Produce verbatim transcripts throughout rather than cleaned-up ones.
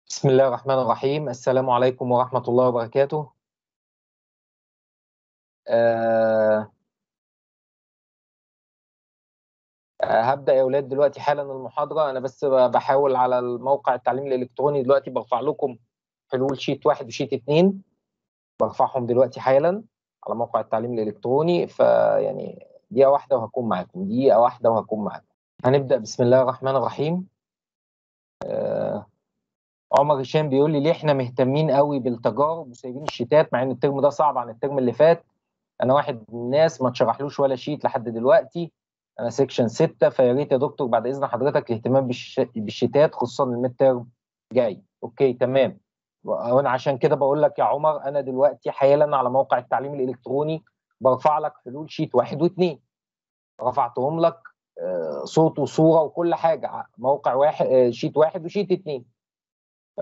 بسم الله الرحمن الرحيم. السلام عليكم ورحمة الله وبركاته. أه آه، هبدأ يا أولاد دلوقتي حالا المحاضرة. أنا بس ب- بحاول على الموقع التعليم الإلكتروني دلوقتي برفع لكم حلول شيت واحد وشيت اتنين، برفعهم دلوقتي حالا على موقع التعليم الإلكتروني. فيعني دقيقة واحدة وهكون معاكم، دقيقة واحدة وهكون معاكم. هنبدأ. بسم الله الرحمن الرحيم. أه عمر هشام بيقول لي ليه احنا مهتمين قوي بالتجارب وسايبين الشيتات مع ان الترم ده صعب عن الترم اللي فات. انا واحد من الناس ما اتشرحلوش ولا شيت لحد دلوقتي. انا سيكشن ستة، فيا ريت يا دكتور بعد اذن حضرتك الاهتمام بالش... بالشيتات خصوصا الميد تيرم جاي. اوكي تمام. وانا عشان كده بقول لك يا عمر، انا دلوقتي حالا على موقع التعليم الالكتروني برفع لك حلول شيت واحد واثنين، رفعتهم لك آه، صوت وصوره وكل حاجه. موقع واحد، آه، شيت واحد وشيت اثنين. ف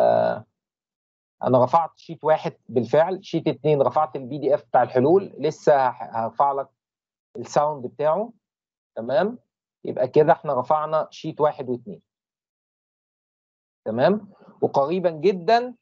انا رفعت شيت واحد بالفعل، شيت اتنين رفعت البي دي اف بتاع الحلول، لسه هرفع لك الساوند بتاعه. تمام. يبقى كده احنا رفعنا شيت واحد واثنين. تمام. وقريبا جدا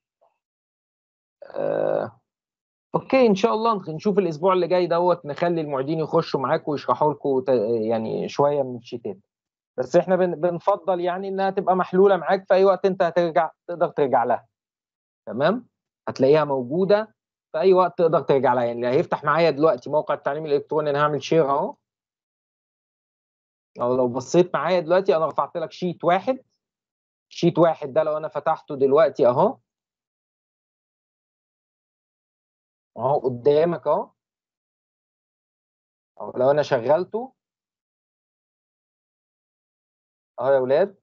آه اوكي ان شاء الله نشوف الاسبوع اللي جاي دوت نخلي المعيدين يخشوا معاكم ويشرحوا لكم يعني شويه من الشيتات. بس احنا بن بنفضل يعني انها تبقى محلوله معاك في اي وقت انت هترجع تقدر ترجع لها. تمام. هتلاقيها موجوده في اي وقت تقدر ترجع لها. يعني اللي هيفتح معايا دلوقتي موقع التعليم الالكتروني انا هعمل شير اهو، او لو بصيت معايا دلوقتي انا رفعت لك شيت واحد. شيت واحد ده لو انا فتحته دلوقتي اهو، اهو قدامك اهو، أو لو انا شغلته اهو يا اولاد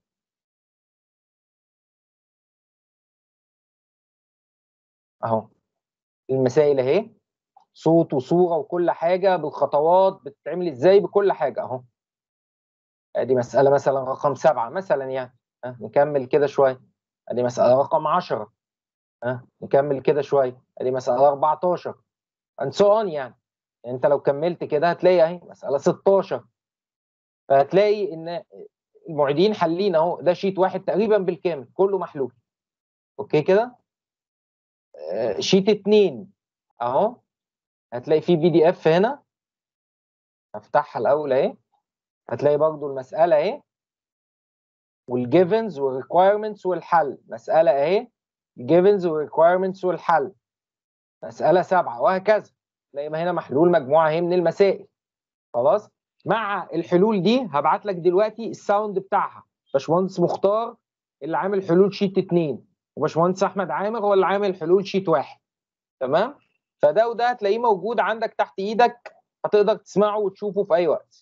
اهو، المسائل اهي، صوت وصوره وكل حاجه بالخطوات بتتعمل ازاي بكل حاجه اهو. ادي مساله مثلا رقم سبعه مثلا يعني. ها نكمل كده شويه. ادي مساله رقم عشرة. ها نكمل كده شويه. ادي مساله اربعتاشر and so on يعني. يعني انت لو كملت كده هتلاقي اهي مساله ستاشر. فهتلاقي ان المعيدين حالين اهو، ده شيت واحد تقريبا بالكامل كله محلول. اوكي كده. آه، شيت اتنين اهو، هتلاقي فيه بي دي اف هنا. هفتحها الاول اهي، هتلاقي برضو المساله اهي والجيفنز والريكوايرمنتس والحل. مساله اهي، الجيفنز والريكوايرمنتس والحل. مساله سبعه وهكذا. تلاقي ما هنا محلول مجموعه اهي من المسائل. خلاص. مع الحلول دي هبعت لك دلوقتي الساوند بتاعها. باشمهندس مختار اللي عامل حلول شيت اتنين، وباشمهندس احمد عامر هو اللي عامل حلول شيت واحد. تمام. فده وده هتلاقيه موجود عندك تحت ايدك، هتقدر تسمعه وتشوفه في اي وقت.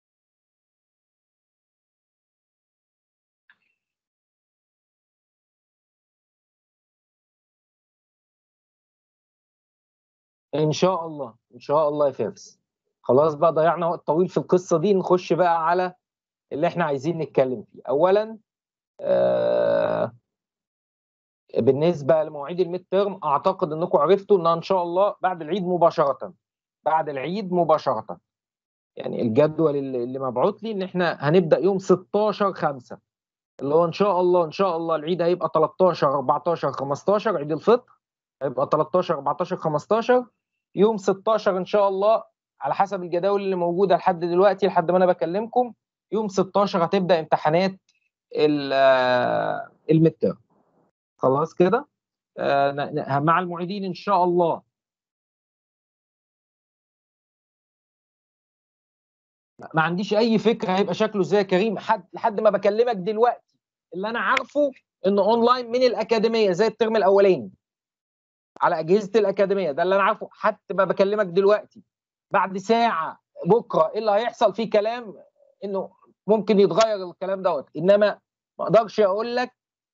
ان شاء الله ان شاء الله يا فارس. خلاص بقى ضيعنا وقت طويل في القصه دي، نخش بقى على اللي احنا عايزين نتكلم فيه. اولا آه بالنسبه لمواعيد الميد تيرم، اعتقد انكم عرفتوا انها ان شاء الله بعد العيد مباشره. بعد العيد مباشره. يعني الجدول اللي اللي مبعوت لي ان احنا هنبدا يوم ستاشر خمسة، اللي هو ان شاء الله ان شاء الله العيد هيبقى تلتاشر اربعتاشر خمستاشر، عيد الفطر هيبقى تلتاشر اربعتاشر خمستاشر. يوم ستاشر ان شاء الله على حسب الجداول اللي موجوده لحد دلوقتي لحد ما انا بكلمكم، يوم ستاشر هتبدا امتحانات الميد تيرم. خلاص كده. آه، ن- ن- مع المعيدين ان شاء الله. ما عنديش اي فكره هيبقى شكله ازاي يا كريم، حد لحد ما بكلمك دلوقتي. اللي انا عارفه انه اونلاين من الاكاديميه زي الترم الاولاني على اجهزه الاكاديميه. ده اللي انا عارفه حتى ما بكلمك دلوقتي. بعد ساعه بكره ايه اللي هيحصل فيه كلام انه ممكن يتغير الكلام دوت، انما ما اقدرش اقول لك.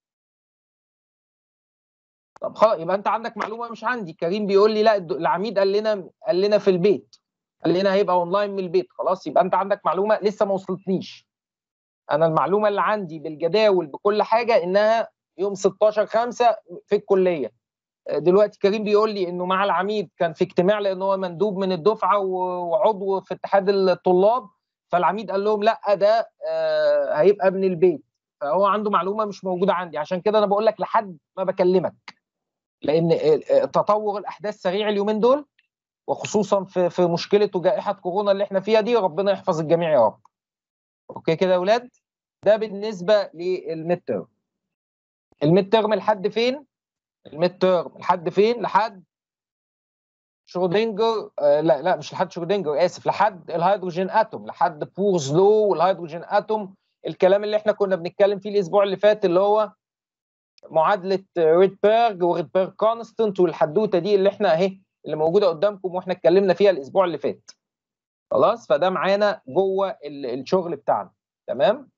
طب خلاص يبقى انت عندك معلومه مش عندي. كريم بيقول لي لا، الد- العميد قال لنا قال لنا في البيت، قال لنا هيبقى اونلاين من البيت. خلاص يبقى انت عندك معلومه لسه ما وصلتنيش. انا المعلومه اللي عندي بالجداول بكل حاجه انها يوم ستاشر خمسة في الكليه. دلوقتي كريم بيقول لي انه مع العميد كان في اجتماع لان هو مندوب من الدفعه وعضو في اتحاد الطلاب، فالعميد قال لهم لا ده آه، هيبقى من البيت. فهو عنده معلومه مش موجوده عندي، عشان كده انا بقول لك لحد ما بكلمك، لان تطور الاحداث سريع اليومين دول، وخصوصا في في مشكله وجائحه كورونا اللي احنا فيها دي، ربنا يحفظ الجميع يا رب. اوكي كده يا اولاد، ده بالنسبه للميد تيرم. الميد تيرم لحد فين؟ الميد تيرم لحد فين؟ لحد شرودنجر، آه لا لا مش لحد شرودنجر، اسف، لحد الهيدروجين اتوم، لحد بورز لو والهيدروجين اتوم، الكلام اللي احنا كنا بنتكلم فيه الاسبوع اللي فات، اللي هو معادله ريدبرج وريدبرج كونستنت والحدوته دي اللي احنا اهي اللي موجوده قدامكم واحنا اتكلمنا فيها الاسبوع اللي فات. خلاص، فده معانا جوه الشغل بتاعنا. تمام.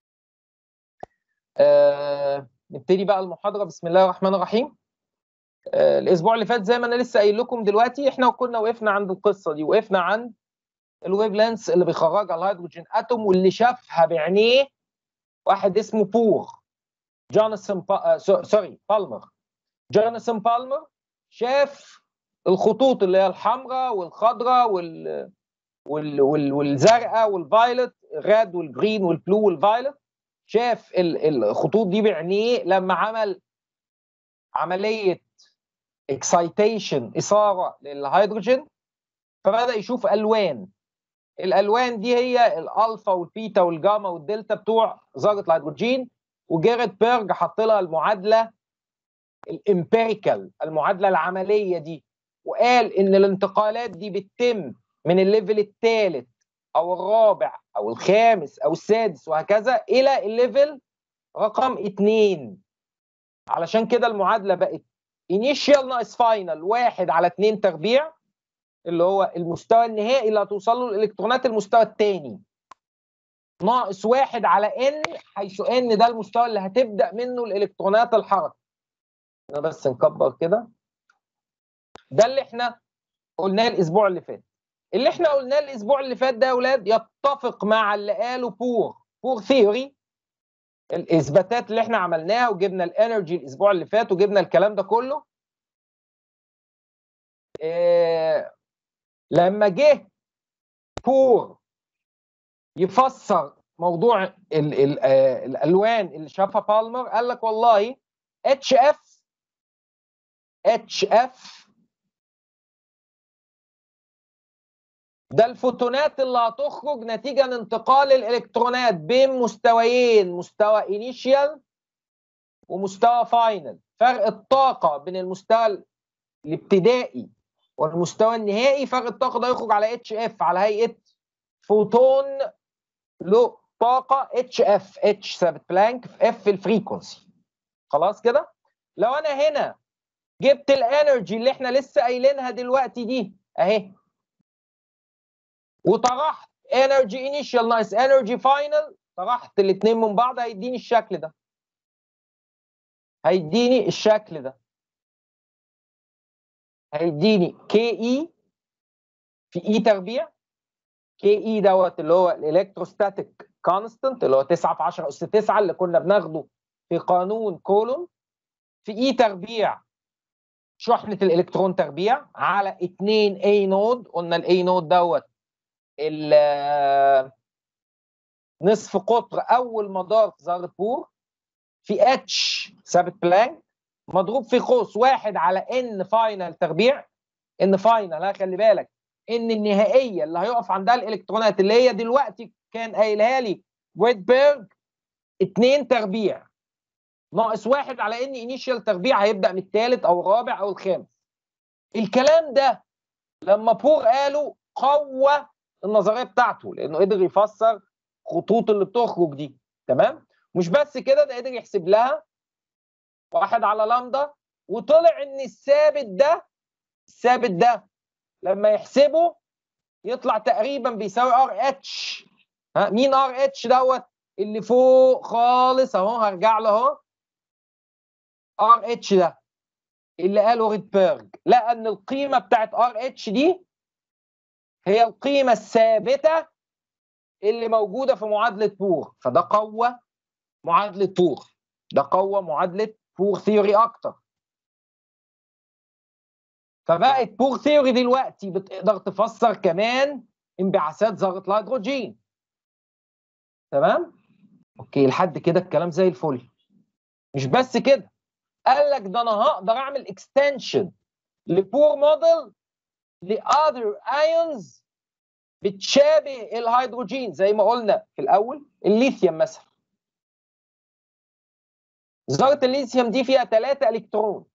آه نبتدي بقى المحاضره. بسم الله الرحمن الرحيم. آه الاسبوع اللي فات زي ما انا لسه قايل لكم دلوقتي، احنا كنا وقفنا عند القصه دي، وقفنا عند الويف لينس اللي بيخرجها الهيدروجين اتوم، واللي شافها بعينيه واحد اسمه بور جوناثان با... سوري بالمر. جوناثان بالمر شاف الخطوط اللي هي الحمراء والخضراء وال وال وال والزرقاء والفايلت، الريد والجرين والبلو والفايلت، شاف الخطوط دي بعينيه لما عمل عمليه اكسايتيشن، اثاره للهيدروجين، فبدا يشوف الوان. الالوان دي هي الالفا والبيتا والجاما والدلتا بتوع ذره الهيدروجين. وجيرت بيرج حط لها المعادله الامبيريكال، المعادله العمليه دي، وقال ان الانتقالات دي بتتم من الليفل الثالث او الرابع او الخامس او السادس وهكذا الى الليفل رقم اثنين. علشان كده المعادله بقت انيشيال ناقص فاينل واحد على اثنين تربيع، اللي هو المستوى النهائي اللي هتوصل له الالكترونات المستوى الثاني، ناقص واحد على ان، حيث ان ده المستوى اللي هتبدا منه الالكترونات الحركه. انا بس نكبر كده. ده اللي احنا قلناه الاسبوع اللي فات. اللي احنا قلناه الاسبوع اللي فات ده يا اولاد يتفق مع اللي قاله بور بور ثيوري، الاثباتات اللي احنا عملناها، وجبنا الانرجي الاسبوع اللي فات وجبنا الكلام ده كله. إيه لما جه بور يفسر موضوع ال ال آه الالوان اللي شافها بالمر، قال لك والله اتش اف اتش اف ده الفوتونات اللي هتخرج نتيجه لانتقال الالكترونات بين مستويين، مستوى انيشيال ومستوى فاينل. فرق الطاقه بين المستوى الابتدائي والمستوى النهائي، فرق الطاقه ده يخرج على اتش اف على هيئه فوتون له طاقه اتش اف، اتش ثابت بلانك في اف الفريكونسي. خلاص كده. لو انا هنا جبت الانرجي اللي احنا لسه قايلينها دلوقتي دي اهي، وطرحت انرجي انيشال ناقص انرجي فاينل، طرحت الاثنين من بعض، هيديني الشكل ده، هيديني الشكل ده، هيديني كي اي في اي تربيع. كي اي دوت اللي هو الالكتروستاتيك كونستنت، اللي هو تسعة في عشرة اس تسعة اللي كنا بناخده في قانون كولوم، في اي تربيع شحنه الالكترون تربيع على اثنين اي نود. قلنا الاي نود دوت نصف قطر اول مدار في ذره بور، في اتش ثابت بلانك، مضروب في قوس واحد على ان فاينل تربيع. ان فاينل، ها خلي بالك، ان النهائيه اللي هيقف عندها الالكترونات اللي هي دلوقتي كان قايلها لي ويتبرج اتنين تربيع، ناقص واحد على ان انيشال تربيع هيبدا من الثالث او الرابع او الخامس. الكلام ده لما بور قاله قوى النظريه بتاعته، لانه قدر يفسر خطوط اللي بتخرج دي. تمام. مش بس كده، ده قدر يحسب لها واحد على لامدا، وطلع ان الثابت ده الثابت ده لما يحسبه يطلع تقريبا بيساوي ار اتش. ها مين ار اتش دوت؟ اللي فوق خالص اهو، هرجع له اهو. ار اتش ده اللي قاله ريدبرج، لقى ان القيمه بتاعت ار اتش دي هي القيمه الثابته اللي موجوده في معادله بور، فده قوه معادله بور، ده قوه معادله بور ثيوري اكتر. فبقت بور ثيوري دلوقتي بتقدر تفسر كمان انبعاثات ذره الهيدروجين. تمام. اوكي لحد كده الكلام زي الفل. مش بس كده، قال لك ده انا هقدر اعمل اكستنشن لبور موديل لاذر ايونز بتشابه الهيدروجين، زي ما قلنا في الاول الليثيوم مثلا. ذره الليثيوم دي فيها ثلاثة الكترون.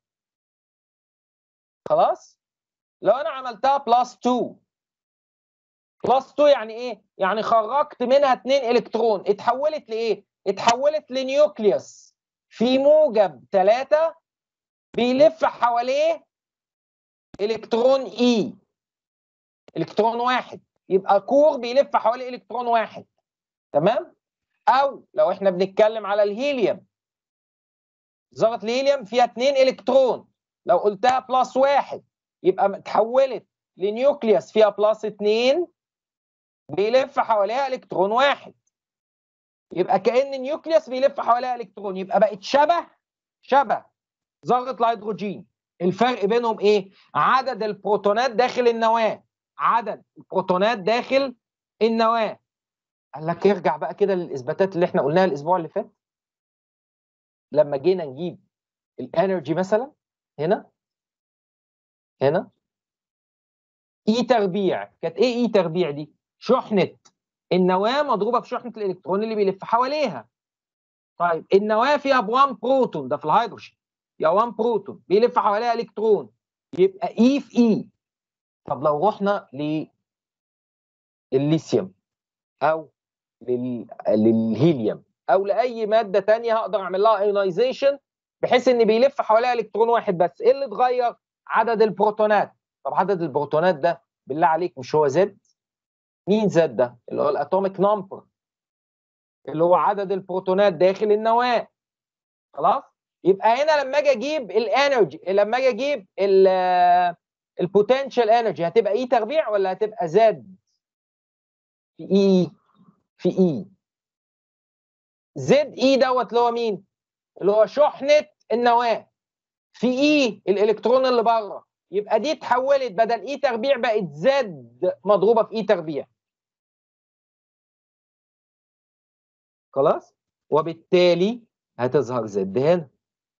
خلاص؟ لو انا عملتها بلس اتنين، بلس اتنين يعني ايه؟ يعني خرجت منها اتنين الكترون، اتحولت لايه؟ اتحولت لنيوكليوس في موجب ثلاثة بيلف حواليه الكترون اي، الكترون واحد، يبقى كور بيلف حواليه الكترون واحد. تمام؟ او لو احنا بنتكلم على الهيليوم، ذره الهيليوم فيها اتنين الكترون، لو قلتها بلس واحد يبقى اتحولت لنيوكليوس فيها بلس اتنين بيلف حواليها الكترون واحد، يبقى كأن النيوكليوس بيلف حواليها الكترون، يبقى بقت شبه شبه ذره الهيدروجين. الفرق بينهم ايه؟ عدد البروتونات داخل النواه، عدد البروتونات داخل النواه. قال لك ارجع بقى كده للاثباتات اللي احنا قلناها الاسبوع اللي فات، لما جينا نجيب الانرجي مثلا هنا هنا اي تربيع، كانت ايه اي تربيع دي؟ شحنه النواه مضروبه في شحنه الالكترون اللي بيلف حواليها. طيب النواه فيها بوان بروتون، ده في الهيدروجين فيها واحد بروتون بيلف حواليها الكترون، يبقى اي في اي. طب لو رحنا للليثيوم او لل... للهيليوم او لاي ماده ثانيه هقدر اعمل لها ايونايزيشن بحيث ان بيلف حواليها الكترون واحد بس، ايه اللي اتغير؟ عدد البروتونات. طب عدد البروتونات ده بالله عليك مش هو زد؟ مين زد ده؟ اللي هو الاتوميك نمبر، اللي هو عدد البروتونات داخل النواه. خلاص؟ يبقى هنا لما اجي اجيب الانرجي، لما اجي اجيب البوتنشال انرجي، هتبقى اي تربيع ولا هتبقى زد في اي في اي؟ زد اي دوت اللي هو مين؟ اللي هو شحنه النواه في اي الالكترون اللي بره، يبقى دي اتحولت بدل اي تربيع بقت زد مضروبه في اي تربيع. خلاص؟ وبالتالي هتظهر زد هنا،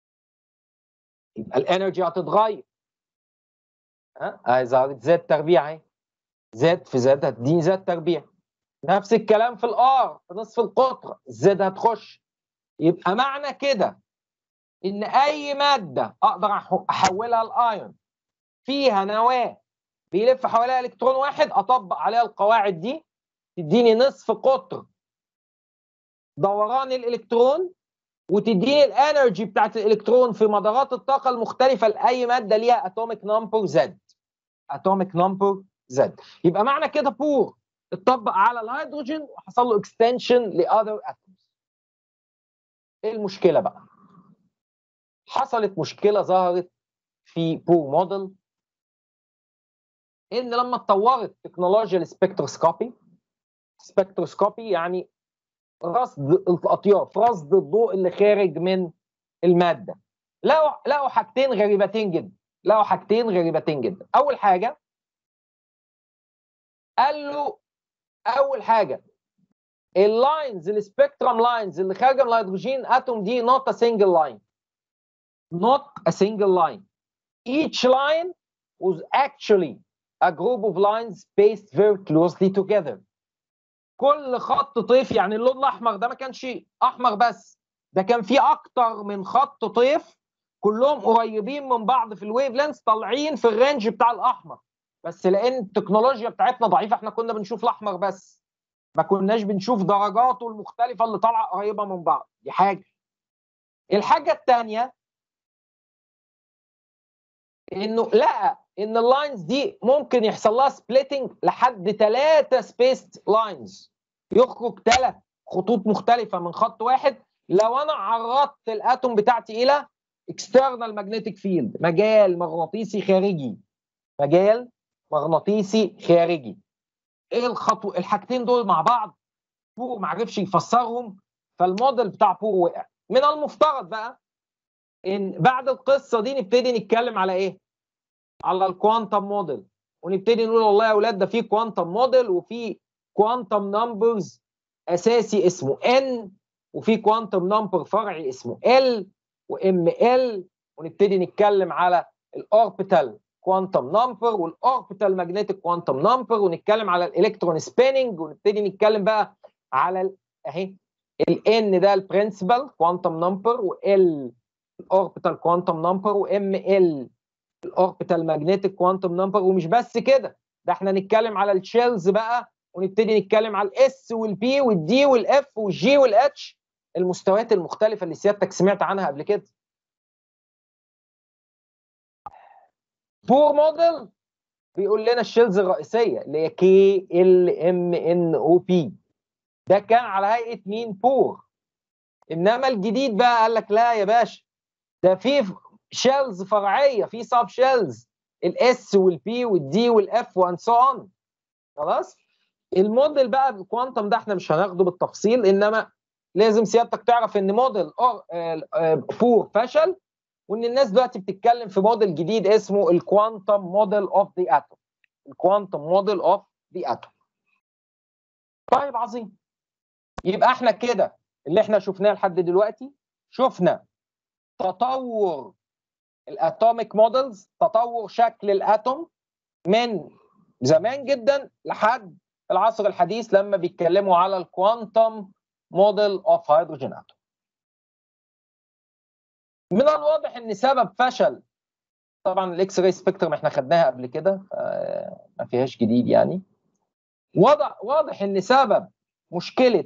يبقى الانرجي هتتغير. ها اهي ظهرت زد تربيع اهي، زد في زد هتديني زد تربيع. نفس الكلام في الار في نصف القطر، الزد هتخش. يبقى معنى كده ان اي ماده اقدر احولها لايون فيها نواه بيلف حواليها الكترون واحد، اطبق عليها القواعد دي تديني نصف قطر دوران الالكترون، وتديني الانرجي بتاعت الالكترون في مدارات الطاقه المختلفه لاي ماده ليها اتوميك نمبر زد. اتوميك نمبر زد. يبقى معنى كده بور اتطبق على الهيدروجين وحصل له اكستنشن لاذر اتومز. ايه المشكله بقى؟ حصلت مشكله ظهرت في بور موديل، ان لما اتطورت تكنولوجيا السبكتروسكوبي، سبكتروسكوبي يعني رصد الاطياف، رصد الضوء اللي خارج من الماده، لقوا لقوا حاجتين غريبتين جدا. لقوا حاجتين غريبتين جدا. اول حاجه قال له، اول حاجه اللاينز السبيكترم لاينز اللي خارجه من الهيدروجين اتوم دي not a single line, not a single line. Each line was actually a group of lines spaced very closely together. كل خط طيف، يعني اللون الاحمر ده ما كانش احمر بس، ده كان فيه اكتر من خط طيف كلهم قريبين من بعض في الويف لينث، طالعين في الرينج بتاع الاحمر. بس لان التكنولوجيا بتاعتنا ضعيفه احنا كنا بنشوف الاحمر بس، ما كناش بنشوف درجاته المختلفه اللي طالعه قريبه من بعض. دي حاجه. الحاجه الثانيه انه لقى ان اللاينز دي ممكن يحصل لها سبليتنج لحد ثلاثه سبيست لاينز، يخرج ثلاث خطوط مختلفه من خط واحد لو انا عرضت الاتوم بتاعتي الى اكسترنال ماجنتيك فيلد، مجال مغناطيسي خارجي، مجال مغناطيسي خارجي. ايه الخطو الحاجتين دول مع بعض؟ بور ما عرفش يفسرهم، فالموديل بتاع بور وقع. من المفترض بقى ان بعد القصه دي نبتدي نتكلم على ايه؟ على الكوانتم موديل، ونبتدي نقول والله يا اولاد ده في كوانتم موديل وفي كوانتم نمبرز اساسي اسمه ان وفي كوانتم نمبر فرعي اسمه ال وام ال، ونبتدي نتكلم على الاوربيتال كوانتم نمبر والاوربيتال ماجنتيك كوانتم نمبر، ونتكلم على الالكترون سبيننج، ونبتدي نتكلم بقى على اهي الان ده البرنسبل كوانتم نمبر، وال الاوربيتال كوانتم نمبر، وام ال الاوربيتال ماجنتيك كوانتم نمبر. ومش بس كده، ده احنا نتكلم على الشيلز بقى، ونبتدي نتكلم على الاس والبي والدي والاف والجي والاتش، المستويات المختلفه اللي سيادتك سمعت عنها قبل كده. بور موديل بيقول لنا الشيلز الرئيسيه اللي هي كي ال ام ان او بي، ده كان على هيئه مين؟ بور. انما الجديد بقى قال لك لا يا باشا، ده في شيلز فرعيه، في سب شيلز الاس والبي والدي والاف وان سو اون. خلاص، الموديل بقى الكوانتم ده احنا مش هناخده بالتفصيل، انما لازم سيادتك تعرف ان موديل بور فشل، وان الناس دلوقتي بتتكلم في موديل جديد اسمه الكوانتم موديل اوف ذا اتوم. الكوانتم موديل اوف ذا اتوم. طيب عظيم، يبقى احنا كده اللي احنا شفناه لحد دلوقتي، شفنا تطور الاتوميك موديلز، تطور شكل الاتوم من زمان جدا لحد العصر الحديث لما بيتكلموا على الكوانتم موديل اوف هيدروجين اتوم. من الواضح ان سبب فشل، طبعا الاكس راي سبيكترم احنا خدناها قبل كده ما فيهاش جديد يعني، واضح واضح ان سبب مشكله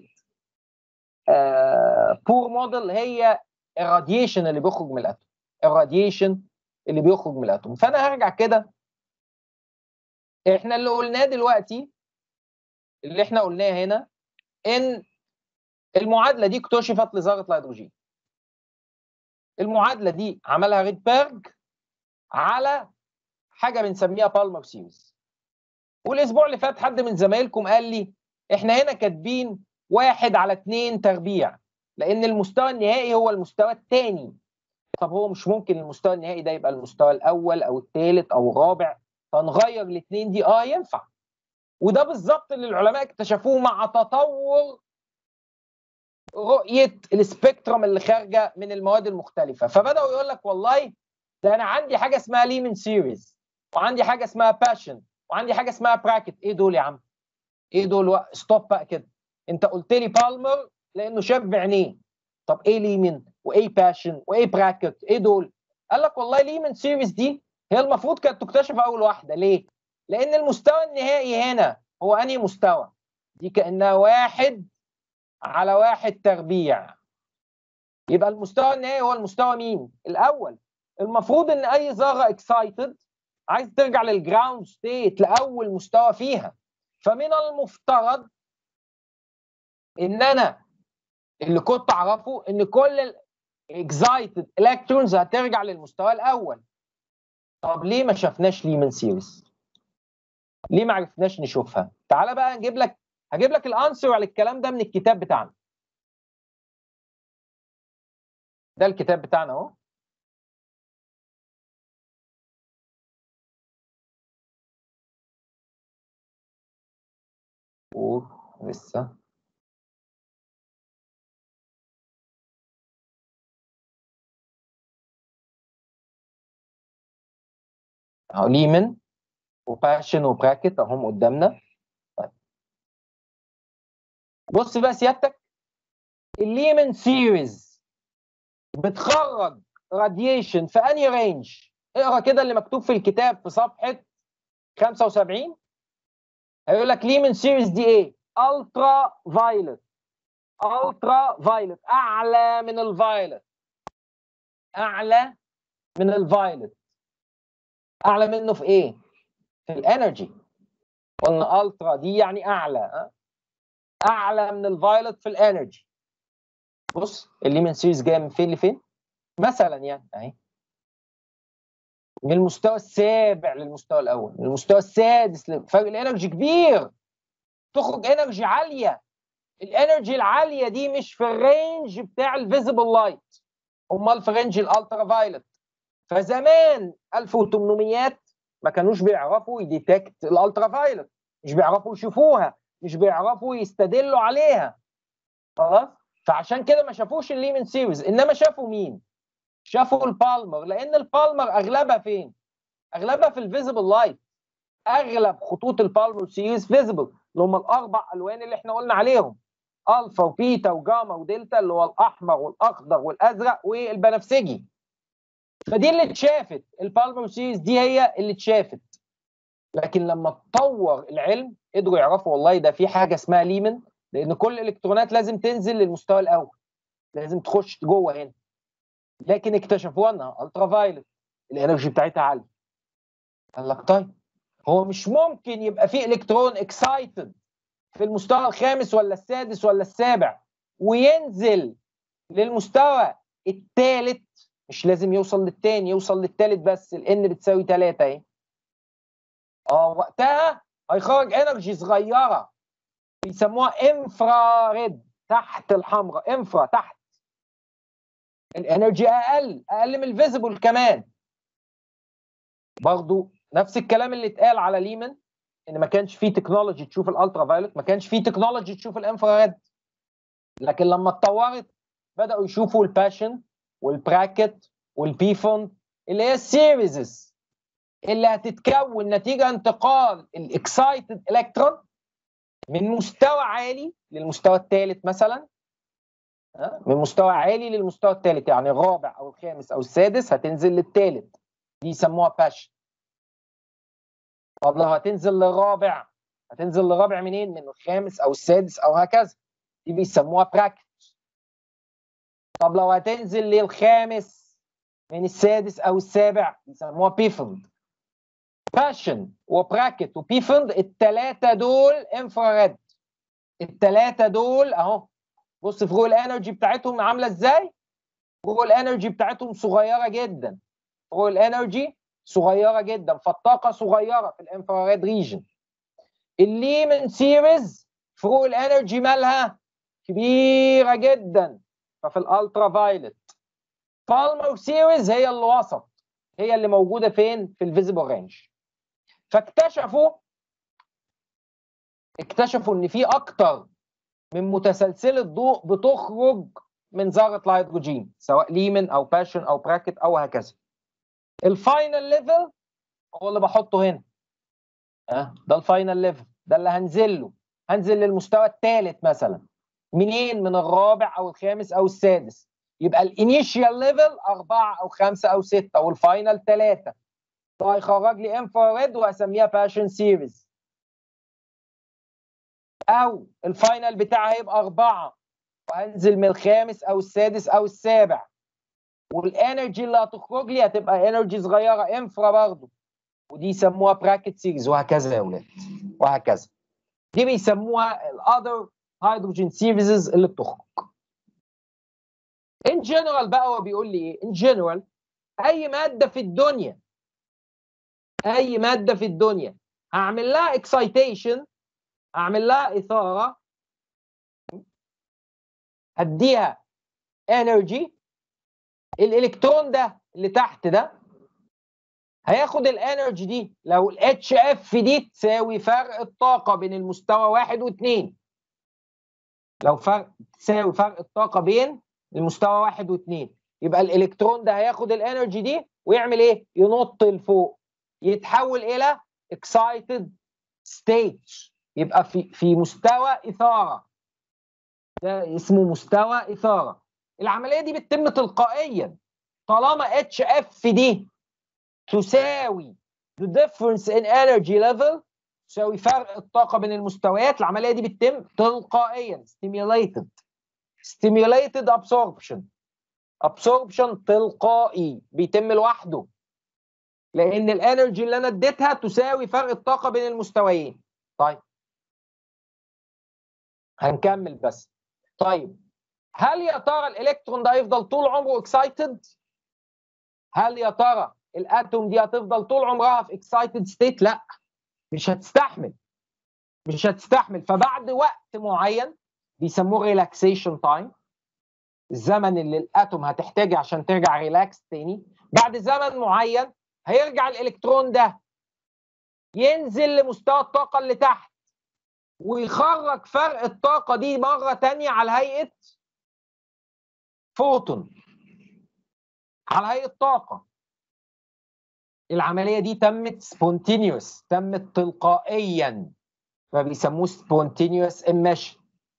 بور موديل هي الراديشن اللي بيخرج من الاتوم، الراديشن اللي بيخرج من الاتوم. فانا هرجع كده، احنا اللي قلناه دلوقتي، اللي احنا قلناه هنا، ان المعادله دي اكتشفت لذره الهيدروجين. المعادله دي عملها ريدبرج على حاجه بنسميها بالمر سيريز. والاسبوع اللي فات حد من زمايلكم قال لي احنا هنا كاتبين واحد على اتنين تربيع، لان المستوى النهائي هو المستوى الثاني. طب هو مش ممكن المستوى النهائي ده يبقى المستوى الاول او الثالث او الرابع، فنغير الاثنين دي؟ اه ينفع. وده بالظبط اللي العلماء اكتشفوه مع تطور رؤيه السبيكترم اللي خارجه من المواد المختلفه. فبداوا يقول لك والله ده انا عندي حاجه اسمها ليمن سيريز، وعندي حاجه اسمها باشن، وعندي حاجه اسمها براكت. ايه دول يا عم؟ ايه دول؟ ستوب بقى كده، انت قلت لي بالمر لانه شاف بعينيه. طب ايه ليمن وايه باشن وايه براكت؟ ايه دول؟ قال لك والله ليمن سيريز دي هي المفروض كانت تكتشف اول واحده. ليه؟ لان المستوى النهائي هنا هو انهي مستوى؟ دي كانها واحد على واحد تربيع. يبقى المستوى النهائي هو المستوى مين؟ الاول. المفروض ان اي ذره اكسايتد عايز ترجع للجراوند ستيت، لاول مستوى فيها. فمن المفترض ان انا اللي كنت اعرفه ان كل الاكسايتد الكترونز هترجع للمستوى الاول. طب ليه ما شفناش ليمن سيريز؟ ليه ما عرفناش نشوفها؟ تعالى بقى نجيب لك، هجيب لك الانسر على الكلام ده من الكتاب بتاعنا. ده الكتاب بتاعنا اهو. ولسه اهو ليمن وباشن وبراكت اهم قدامنا. طيب بص بقى سيادتك، الليمن سيريز بتخرج راديشن في انهي رينج؟ اقرا كده اللي مكتوب في الكتاب في صفحه خمسة وسبعين. هيقول لك ليمن سيريز دي ايه؟ الترا فايلت. الترا فايلت اعلى من الفايلت، اعلى من الفايلت. اعلى منه في ايه؟ في الانرجي. قلنا الترا دي يعني اعلى، اعلى من الفايلت في الانرجي. بص الليمن سيريز جايه من فين لفين مثلا، يعني اهي من المستوى السابع للمستوى الاول، من المستوى السادس. فرق الانرجي كبير، تخرج انرجي عاليه. الانرجي العاليه دي مش في الرينج بتاع الفيزيبل لايت، امال في رينج الالترا فايلت. فزمان ألف وثمانمية ما كانوش بيعرفوا يديتكت الالترا فايلت، مش بيعرفوا يشوفوها، مش بيعرفوا يستدلوا عليها. خلاص، فعشان كده ما شافوش الليمن سيريز، انما شافوا مين؟ شافوا البالمر، لان البالمر اغلبها فين؟ اغلبها في الفيزيبل لايت. اغلب خطوط البالمر سيريز فيزيبل، اللي هم الاربع الوان اللي احنا قلنا عليهم، الفا وبيتا وجاما ودلتا، اللي هو الاحمر والاخضر والازرق والبنفسجي. فدي اللي اتشافت، البالمر سيريز دي هي اللي اتشافت. لكن لما اتطور العلم قدروا يعرفوا والله ده في حاجه اسمها ليمن، لان كل الالكترونات لازم تنزل للمستوى الاول، لازم تخش جوه هنا. لكن اكتشفوا انها الترا فايلت، الانرجي بتاعتها عاليه. قال لك طيب هو مش ممكن يبقى في الكترون اكسايتد في المستوى الخامس ولا السادس ولا السابع وينزل للمستوى الثالث؟ مش لازم يوصل للثاني، يوصل للثالث بس، الان بتساوي ثلاثة اهي. اه وقتها هيخرج انرجي صغيره بيسموها انفراريد، تحت الحمراء، انفرا تحت. الانرجي اقل، اقل من الفيزيبل كمان. برضو نفس الكلام اللي اتقال على ليمن، ان ما كانش فيه تكنولوجي تشوف الالترا فايولت، ما كانش فيه تكنولوجي تشوف الانفراريد. لكن لما اتطورت بداوا يشوفوا الباشن والبراكت والبيفون، اللي هي السيريزز اللي هتتكون نتيجه انتقال الاكسايتد الكترون من مستوى عالي للمستوى الثالث مثلا، من مستوى عالي للمستوى الثالث، يعني الرابع او الخامس او السادس هتنزل للثالث، دي يسموها باشن. طب لو هتنزل للرابع، هتنزل للرابع منين؟ من الخامس او السادس او هكذا، دي بيسموها براكت. طب لو هتنزل للخامس من السادس او السابع بيسموها بيفند. باشن وبراكت وبيفند الثلاثه دول انفراريد. الثلاثه دول اهو، بص فروق الانرجي بتاعتهم عامله ازاي؟ فروق الانرجي بتاعتهم صغيره جدا، فروق الانرجي صغيره جدا، فالطاقه صغيره في الانفراريد ريجن. الليمن سيريز فروق الانرجي مالها كبيره جدا، ففي الالترا فايلت. بالمر سيريز هي اللي وسط، هي اللي موجوده فين؟ في الفيزيبل رينج. فاكتشفوا اكتشفوا ان في اكتر من متسلسله ضوء بتخرج من ذره الهيدروجين، سواء ليمن او باشن او براكت او هكذا. الفاينل ليفل هو اللي بحطه هنا، أه؟ ده الفاينل ليفل، ده اللي هنزل له، هنزل للمستوى الثالث مثلا. منين؟ من الرابع او الخامس او السادس. يبقى الانيشيال ليفل أربعة أو خمسة أو ستة والفاينل ثلاثة. ده هيخرج لي انفراريد وهسميها باشن سيريز. أو الفاينل بتاعها هيبقى أربعة وهنزل من الخامس أو السادس أو السابع، والانرجي اللي هتخرج لي هتبقى انرجي صغيرة انفرا برضه، ودي يسموها براكت سيريز، وهكذا يا أولاد وهكذا. دي بيسموها الأذر هيدروجين سيريزز اللي بتخرج. ان جنرال بقى هو بيقول لي ايه؟ ان جنرال اي ماده في الدنيا، اي ماده في الدنيا هعمل لها اكسايتيشن، هعمل لها اثاره، اديها انرجي، الالكترون ده اللي تحت ده هياخد الانرجي دي لو الاتش اف دي تساوي فرق الطاقه بين المستوى واحد واثنين. لو فرق تساوي فرق الطاقه بين المستوى واحد واثنين، يبقى الالكترون ده هياخد الانرجي دي ويعمل ايه؟ ينط لفوق، يتحول الى excited state، يبقى في في مستوى اثاره، ده اسمه مستوى اثاره. العمليه دي بتتم تلقائيا طالما اتش اف دي تساوي the difference in energy level، تساوي فرق الطاقه بين المستويات. العمليه دي بتتم تلقائيا stimulated stimulated absorption، absorption تلقائي بيتم لوحده، لان الانرجي اللي انا اديتها تساوي فرق الطاقه بين المستويين. طيب هنكمل بس. طيب هل يا ترى الالكترون ده هيفضل طول عمره اكسايتد؟ هل يا ترى الاتوم دي هتفضل طول عمرها في اكسايتد ستيت؟ لا، مش هتستحمل، مش هتستحمل. فبعد وقت معين بيسموه ريلاكسيشن تايم، الزمن اللي الاتوم هتحتاجه عشان ترجع ريلاكس تاني، بعد زمن معين هيرجع الالكترون ده ينزل لمستوى الطاقه اللي تحت ويخرج فرق الطاقه دي مره تانية على هيئه فوتون على هيئه طاقه. العمليه دي تمت سبونتينيوس، تمت تلقائيا، فبيسموه سبونتينيوس emission.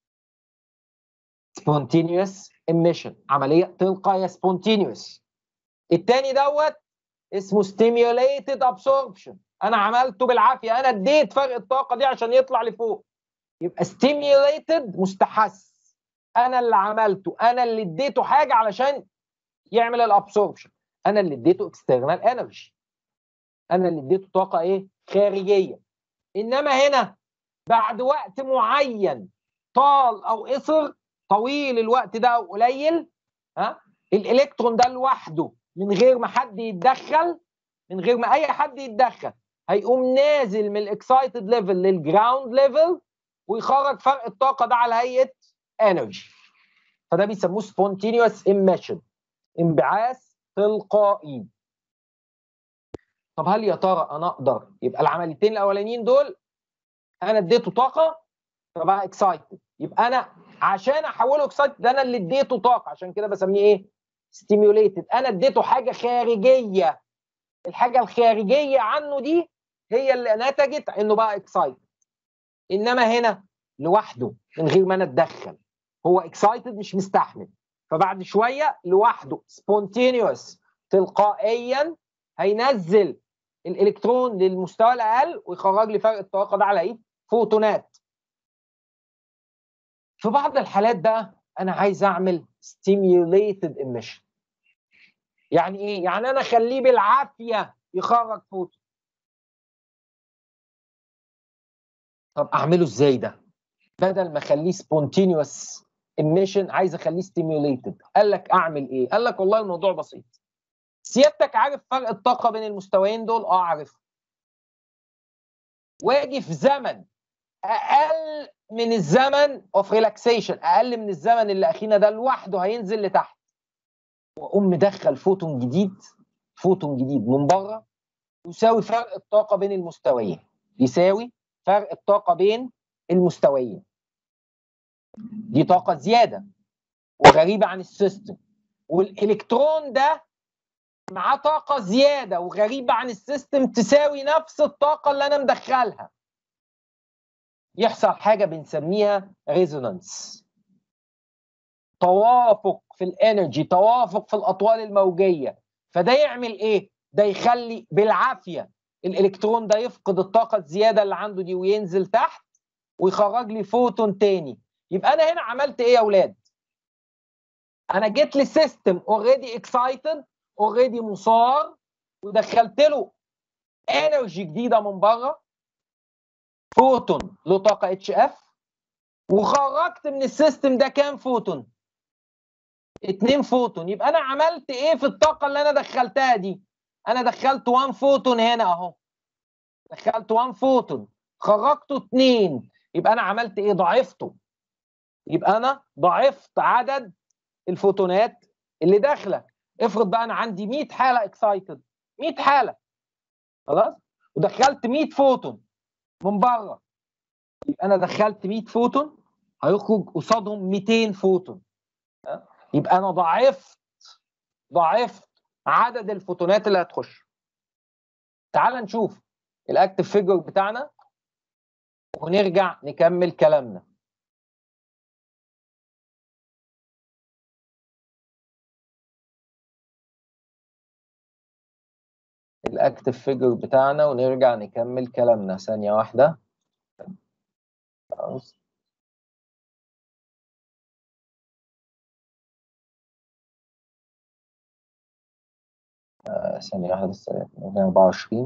سبونتينيوس emission، عمليه تلقائيه سبونتينيوس. الثاني دوت اسمه stimulated absorption، انا عملته بالعافيه، انا اديت فرق الطاقه دي عشان يطلع لفوق. يبقى stimulated مستحث، انا اللي عملته، انا اللي اديته حاجه علشان يعمل الابسوربشن، انا اللي اديته external energy، انا اللي اديته طاقه ايه؟ خارجيه. انما هنا بعد وقت معين طال او قصر، طويل الوقت ده او قليل، ها، الالكترون ده لوحده من غير ما حد يتدخل، من غير ما اي حد يتدخل، هيقوم نازل من الاكسايتد ليفل للجراوند ليفل ويخرج فرق الطاقه ده على هيئه انرجي. فده بيسموه سبونتينيوس emission، انبعاث تلقائي. طب هل يا ترى انا اقدر يبقى العمليتين الاولانيين دول انا اديته طاقه فبقى اكسايتد، يبقى انا عشان احوله اكسايتد ده انا اللي اديته طاقه، عشان كده بسميه ايه؟ ستيميوليتد، انا اديته حاجه خارجيه، الحاجه الخارجيه عنه دي هي اللي نتجت انه بقى اكسايتد. انما هنا لوحده من غير ما انا اتدخل، هو اكسايتد مش مستحمل، فبعد شويه لوحده سبونتينيوس تلقائيا هينزل الالكترون للمستوى الاقل ويخرج لي فرق الطاقه ده على ايه؟ فوتونات. في بعض الحالات بقى انا عايز اعمل stimulated emission. يعني ايه؟ يعني انا اخليه بالعافيه يخرج فوتون. طب اعمله ازاي ده؟ بدل ما اخليه spontaneous emission عايز اخليه stimulated. قال لك اعمل ايه؟ قال لك والله الموضوع بسيط. سيادتك عارف فرق الطاقه بين المستويين دول؟ اه عارفه. واجي في زمن اقل من الزمن اوف ريلاكسيشن، اقل من الزمن اللي اخينا ده لوحده هينزل لتحت، واقوم مدخل فوتون جديد، فوتون جديد من بره يساوي فرق الطاقه بين المستويين، يساوي فرق الطاقه بين المستويين. دي طاقه زياده وغريبه عن السيستم، والالكترون ده معاه طاقه زياده وغريبه عن السيستم تساوي نفس الطاقه اللي انا مدخلها. يحصل حاجه بنسميها ريزونانس، توافق في الانرجي، توافق في الاطوال الموجيه. فده يعمل ايه؟ ده يخلي بالعافيه الالكترون ده يفقد الطاقه الزياده اللي عنده دي وينزل تحت ويخرج لي فوتون تاني. يبقى انا هنا عملت ايه يا اولاد؟ انا جيت لسيستم اوريدي اكسايتد، اوريدي مثار، ودخلت له انرجي جديده من بره، فوتون له طاقه اتش اف، وخرجت من السيستم ده كام فوتون؟ اتنين فوتون. يبقى انا عملت ايه في الطاقه اللي انا دخلتها دي؟ انا دخلت واحد فوتون هنا اهو، دخلت واحد فوتون، خرجته اتنين، يبقى انا عملت ايه؟ ضعفته. يبقى انا ضعفت عدد الفوتونات اللي داخله. افرض بقى انا عندي مية حاله اكسايتد، مية حاله، خلاص، ودخلت مية فوتون من بره، يبقى انا دخلت مية فوتون هيخرج قصادهم ميتين فوتون، يبقى انا ضعفت ضعفت عدد الفوتونات اللي هتخش. تعال نشوف الاكتف فيجر بتاعنا ونرجع نكمل كلامنا. الاكتف فيجر بتاعنا ونرجع نكمل كلامنا. ثانية واحدة. آه ثانية واحدة بس، أربعة وعشرين.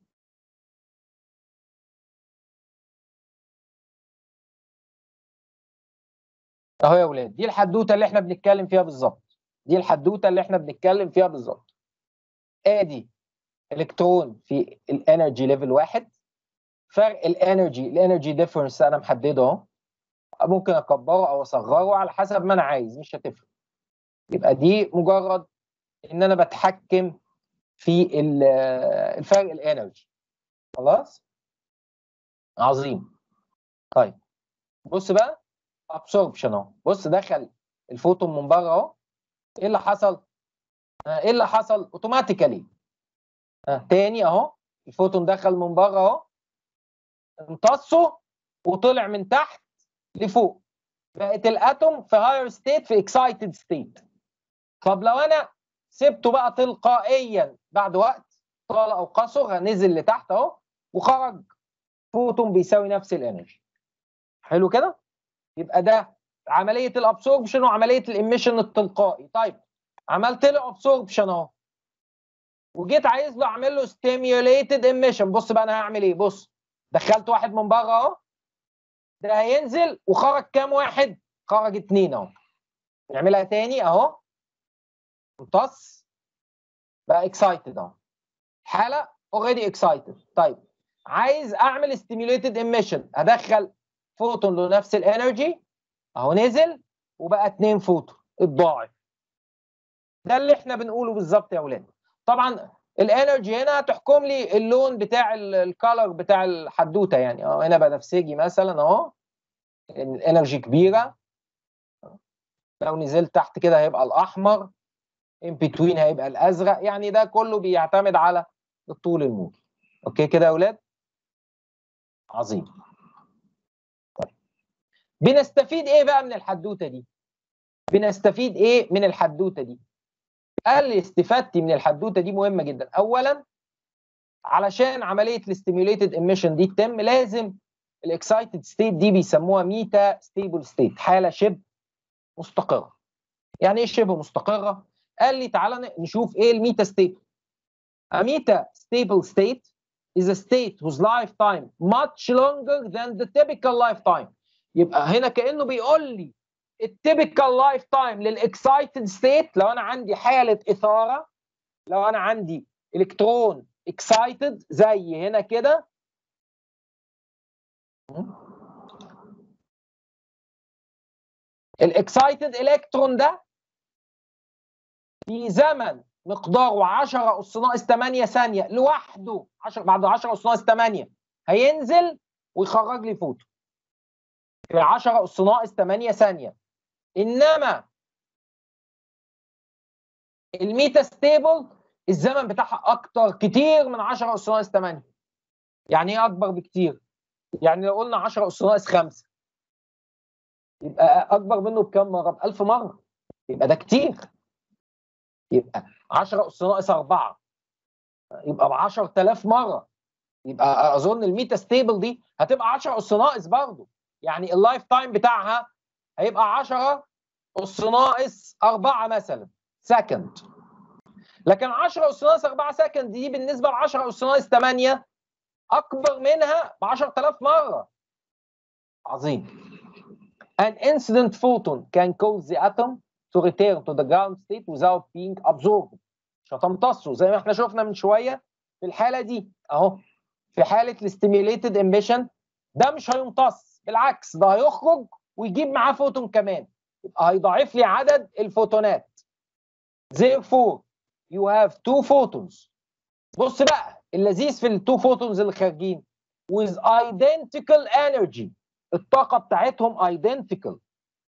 اهو يا ولاد، دي الحدوته اللي احنا بنتكلم فيها بالظبط، دي الحدوته اللي احنا بنتكلم فيها بالظبط. ادي الكترون في الانرجي ليفل واحد، فرق الانرجي، الانرجي ديفرنس انا محدده اهو، ممكن اكبره او اصغره على حسب ما انا عايز، مش هتفرق. يبقى دي مجرد ان انا بتحكم في الفرق الانرجي. خلاص، عظيم. طيب بص بقى، ابسوربشن اهو، بص دخل الفوتون من بره اهو، ايه اللي حصل؟ ايه اللي حصل؟ اوتوماتيكالي تاني اهو، الفوتون دخل من بره اهو، امتصه وطلع من تحت لفوق، بقت الاتوم في هاير ستيت في اكسايتد ستيت. طب لو انا سبته بقى تلقائيا بعد وقت طال او قصر نزل لتحت اهو وخرج فوتون بيساوي نفس الانرجي. حلو كده؟ يبقى ده عمليه الابسوربشن وعمليه الاميشن التلقائي. طيب عملت له ابسوربشن اهو وجيت عايز له اعمل له ستيميوليتد اميشن. بص بقى انا هعمل ايه؟ بص، دخلت واحد من بره اهو، ده هينزل وخرج كام واحد؟ خرج اتنين اهو. نعملها تاني اهو، امتص بقى اكسايتد اهو، حاله اوريدي اكسايتد. طيب عايز اعمل ستيميوليتد اميشن، هدخل فوتون له نفس الانرجي اهو، نزل وبقى اتنين فوتون الضاعف. ده اللي احنا بنقوله بالظبط يا اولاد. طبعا الانرجي هنا تحكم لي اللون بتاع الكالر بتاع الحدوته، يعني اه هنا بنفسجي مثلا اهو، الانرجي كبيره. لو نزلت تحت كده هيبقى الاحمر، ان بتوين هيبقى الازرق. يعني ده كله بيعتمد على الطول الموجي. اوكي كده يا اولاد؟ عظيم. طيب بنستفيد ايه بقى من الحدوته دي؟ بنستفيد ايه من الحدوته دي؟ قال لي استفادتي من الحدوته دي مهمه جدا. اولا علشان عمليه الاستيميوليتد ايميشن دي تتم لازم الاكسايتد ستيت دي بيسموها ميتا ستيبل ستيت، حاله شبه مستقره. يعني ايه شبه مستقره؟ قال لي تعالى نشوف ايه الميتا ستيت. A meta stable state is a state whose lifetime much longer than the typical lifetime. يبقى هنا كأنه بيقول لي التيبيكال لايف تايم للاكسايتد ستيت، لو انا عندي حاله اثاره، لو انا عندي الكترون اكسايتد زي هنا كده، الاكسايتد الكترون ده في زمن مقداره عشرة اس ناقص تمانية ثانيه لوحده، عشرة بعد عشرة اس ناقص تمانية هينزل ويخرج لي فوتون في عشرة اس ناقص تمانية ثانيه. انما الميتا ستيبل الزمن بتاعها اكتر كتير من عشرة اس ناقص تمانية. يعني ايه اكبر بكتير؟ يعني لو قلنا عشرة اس ناقص خمسة يبقى اكبر منه بكام مره؟ ب ألف مره. يبقى ده كتير. يبقى عشرة اس ناقص أربعة يبقى ب عشرة آلاف مره. يبقى اظن الميتا ستيبل دي هتبقى عشرة اس ناقص برضه، يعني اللايف تايم بتاعها هيبقى عشرة اس ناقص أربعة مثلا سكند. لكن عشرة اس ناقص أربعة سكند دي بالنسبه ل عشرة اس ناقص تمانية اكبر منها ب عشرة آلاف مره. عظيم. An incident photon can cause the atom to return to the ground state without being absorbed. مش هتمتصه زي ما احنا شفنا من شويه في الحاله دي اهو. في حاله الاستيميوليتد امبيشن ده مش هيمتص، بالعكس ده هيخرج ويجيب معاه فوتون كمان، يبقى هيضاعف لي عدد الفوتونات. Therefore you have two photons. بص بقى اللذيذ في التو فوتونز اللي خارجين with identical energy، الطاقه بتاعتهم identical،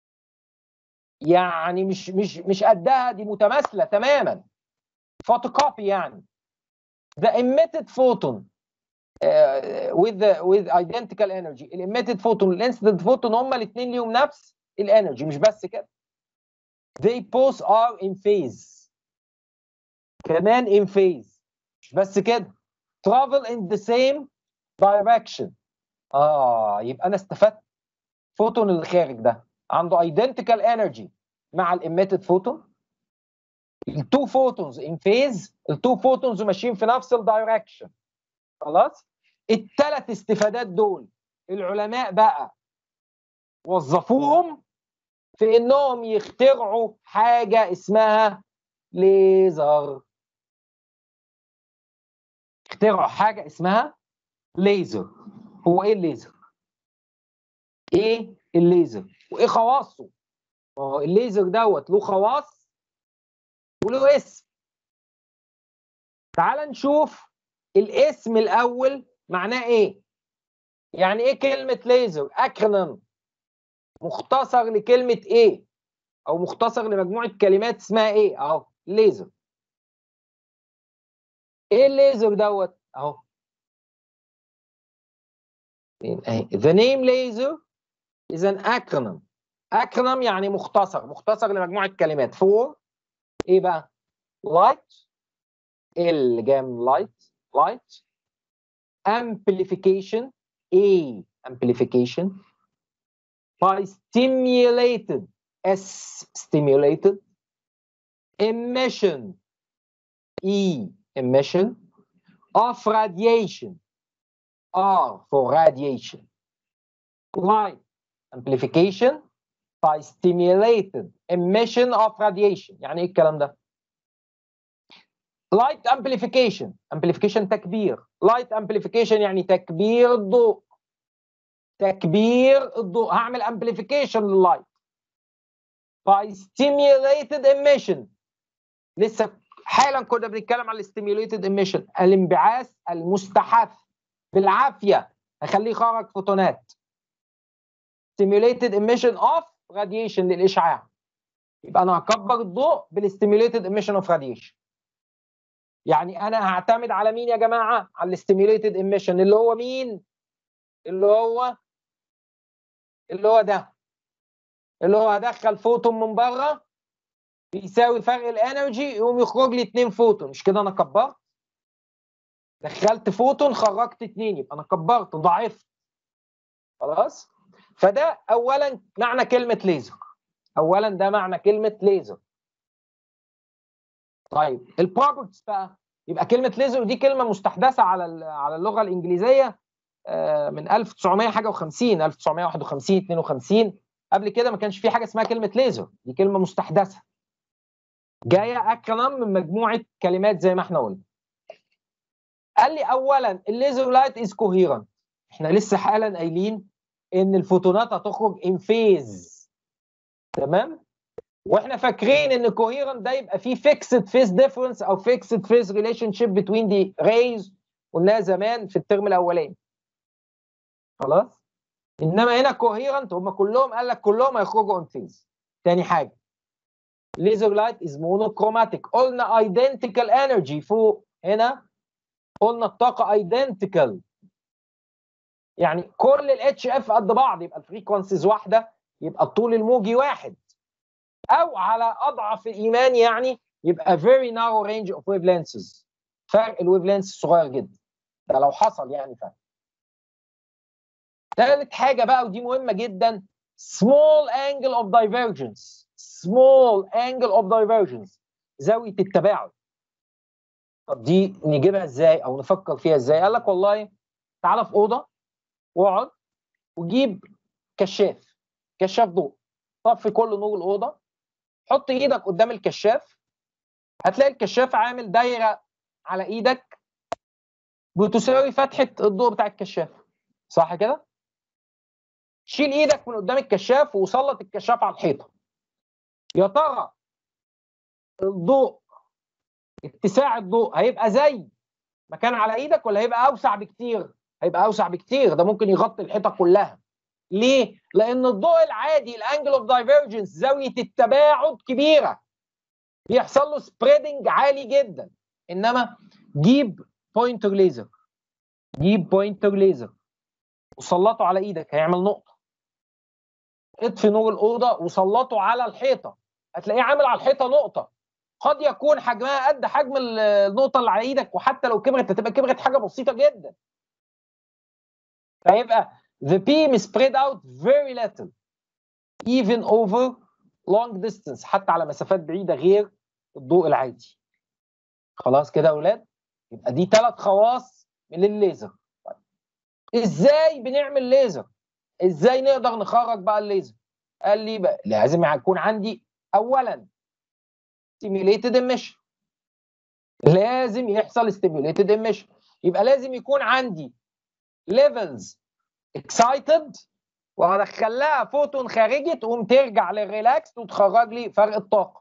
يعني مش مش مش قدها، دي متماثله تماما، photocopy يعني. the emitted photon uh, with the, with identical energy. emitted photon والincident photon هما الاثنين ليهم نفس الانرجي. مش بس كده، they both are in phase، كمان in phase. مش بس كده، travel in the same direction. اه يبقى انا استفدت. فوتون اللي خارج ده عنده identical energy مع الemitted photon، التو فوتونز ان فيز، التو فوتونز ماشيين في نفس الدايركشن. خلاص؟ الثلاث استفادات دول العلماء بقى وظفوهم في انهم يخترعوا حاجه اسمها ليزر. اخترعوا حاجه اسمها ليزر. هو ايه الليزر؟ ايه الليزر وايه خواصه؟ اه الليزر دوت له خواص وله اسم. تعال نشوف الاسم الاول معناه ايه. يعني ايه كلمه ليزر؟ اكرونيم مختصر لكلمه ايه؟ او مختصر لمجموعه كلمات اسمها ايه؟ اهو ليزر. ايه الليزر دوت؟ اهو the name laser is an acronym. acronym يعني مختصر، مختصر لمجموعه كلمات for ايه بقى؟ light، ال جايه من light، light amplification، A amplification by stimulated، S stimulated emission، E emission of radiation، R for radiation. light amplification by stimulated emission of radiation. يعني ايه الكلام ده؟ light amplification، amplification تكبير، light amplification يعني تكبير الضوء، تكبير الضوء. هعمل amplification لللايت by stimulated emission. لسه حالا كنا بنتكلم على stimulated emission، الانبعاث المستحث بالعافيه، هخليه يخرج فوتونات. stimulated emission of radiation للاشعاع. يبقى انا هكبر الضوء بالstimulated emission of radiation. يعني انا هعتمد على مين يا جماعه؟ على الستيميوليتد ايميشن اللي هو مين؟ اللي هو اللي هو ده، اللي هو هدخل فوتون من بره بيساوي فرق الانرجي، يقوم يخرج لي اتنين فوتون. مش كده انا كبرت؟ دخلت فوتون خرجت اتنين، يبقى انا كبرت ضعفت. خلاص؟ فده اولا معنى كلمه ليزر. اولا ده معنى كلمه ليزر. طيب البروبرتيز بقى، يبقى كلمه ليزر دي كلمه مستحدثه على على اللغه الانجليزيه من ألف وتسعمية حاجه و50، ألف وتسعمية واحد وخمسين اتنين وخمسين. قبل كده ما كانش في حاجه اسمها كلمه ليزر، دي كلمه مستحدثه جايه اكرم من مجموعه كلمات زي ما احنا قلنا. قال لي اولا الليزر لايت از كوهيرنت. احنا لسه حالا قايلين ان الفوتونات هتخرج ان فيز، تمام؟ واحنا فاكرين ان كوهيرنت ده يبقى فيه فيكسد فيز ديفرنس او فيكسد فيز ريليشن شيب بتوين دي ريز، قلناها زمان في الترم الاولاني. خلاص؟ انما هنا كوهيرنت هم كلهم قال لك كلهم هيخرجوا اون فيز. تاني حاجه ليزر لايت از مونوكروماتيك، قلنا ايدنتيكال انرجي فوق، هنا قلنا الطاقه ايدنتيكال، يعني كل الاتش اف قد بعض، يبقى الفريكونسيز واحده، يبقى الطول الموجي واحد، او على اضعف الايمان يعني يبقى very narrow range of wavelengths، فرق الويف لينث صغير جدا، ده لو حصل يعني فرق. ثالث حاجه بقى ودي مهمه جدا، small angle of divergence، small angle of divergence، زاويه التباعد. طب دي نجيبها ازاي او نفكر فيها ازاي؟ قال لك والله تعالى في اوضه واقعد وجيب كشاف، كشاف ضوء، طفي كل نور الاوضه، حط ايدك قدام الكشاف، هتلاقي الكشاف عامل دايره على ايدك بتساوي فتحه الضوء بتاع الكشاف، صح كده؟ شيل ايدك من قدام الكشاف وسلط الكشاف على الحيطه، يا ترى الضوء اتساع الضوء هيبقى زي ما كان على ايدك ولا هيبقى اوسع بكتير؟ هيبقى اوسع بكتير، ده ممكن يغطي الحيطه كلها. ليه؟ لان الضوء العادي الانجل اوف دايفرجنس زاويه التباعد كبيره، بيحصل له سبريدنج عالي جدا. انما جيب بوينتر ليزر، جيب بوينتر ليزر وسلطه على ايدك هيعمل نقطه، اطفي نور الاوضه وسلطه على الحيطه هتلاقيه عامل على الحيطه نقطه، قد يكون حجمها قد حجم النقطه اللي على ايدك، وحتى لو كبرت هتبقى كبرت حاجه بسيطه جدا. فيبقى the beam spread out very little even over long distance، حتى على مسافات بعيده غير الضوء العادي. خلاص كده يا اولاد؟ يبقى دي ثلاث خواص من الليزر. ازاي بنعمل ليزر؟ ازاي نقدر نخرج بقى الليزر؟ قال لي بقى لازم يكون عندي اولا stimulated emission، لازم يحصل stimulated emission، يبقى لازم يكون عندي levels excited وهدخل لها فوتون خارجي تقوم ترجع للريلاكس وتخرج لي فرق الطاقه.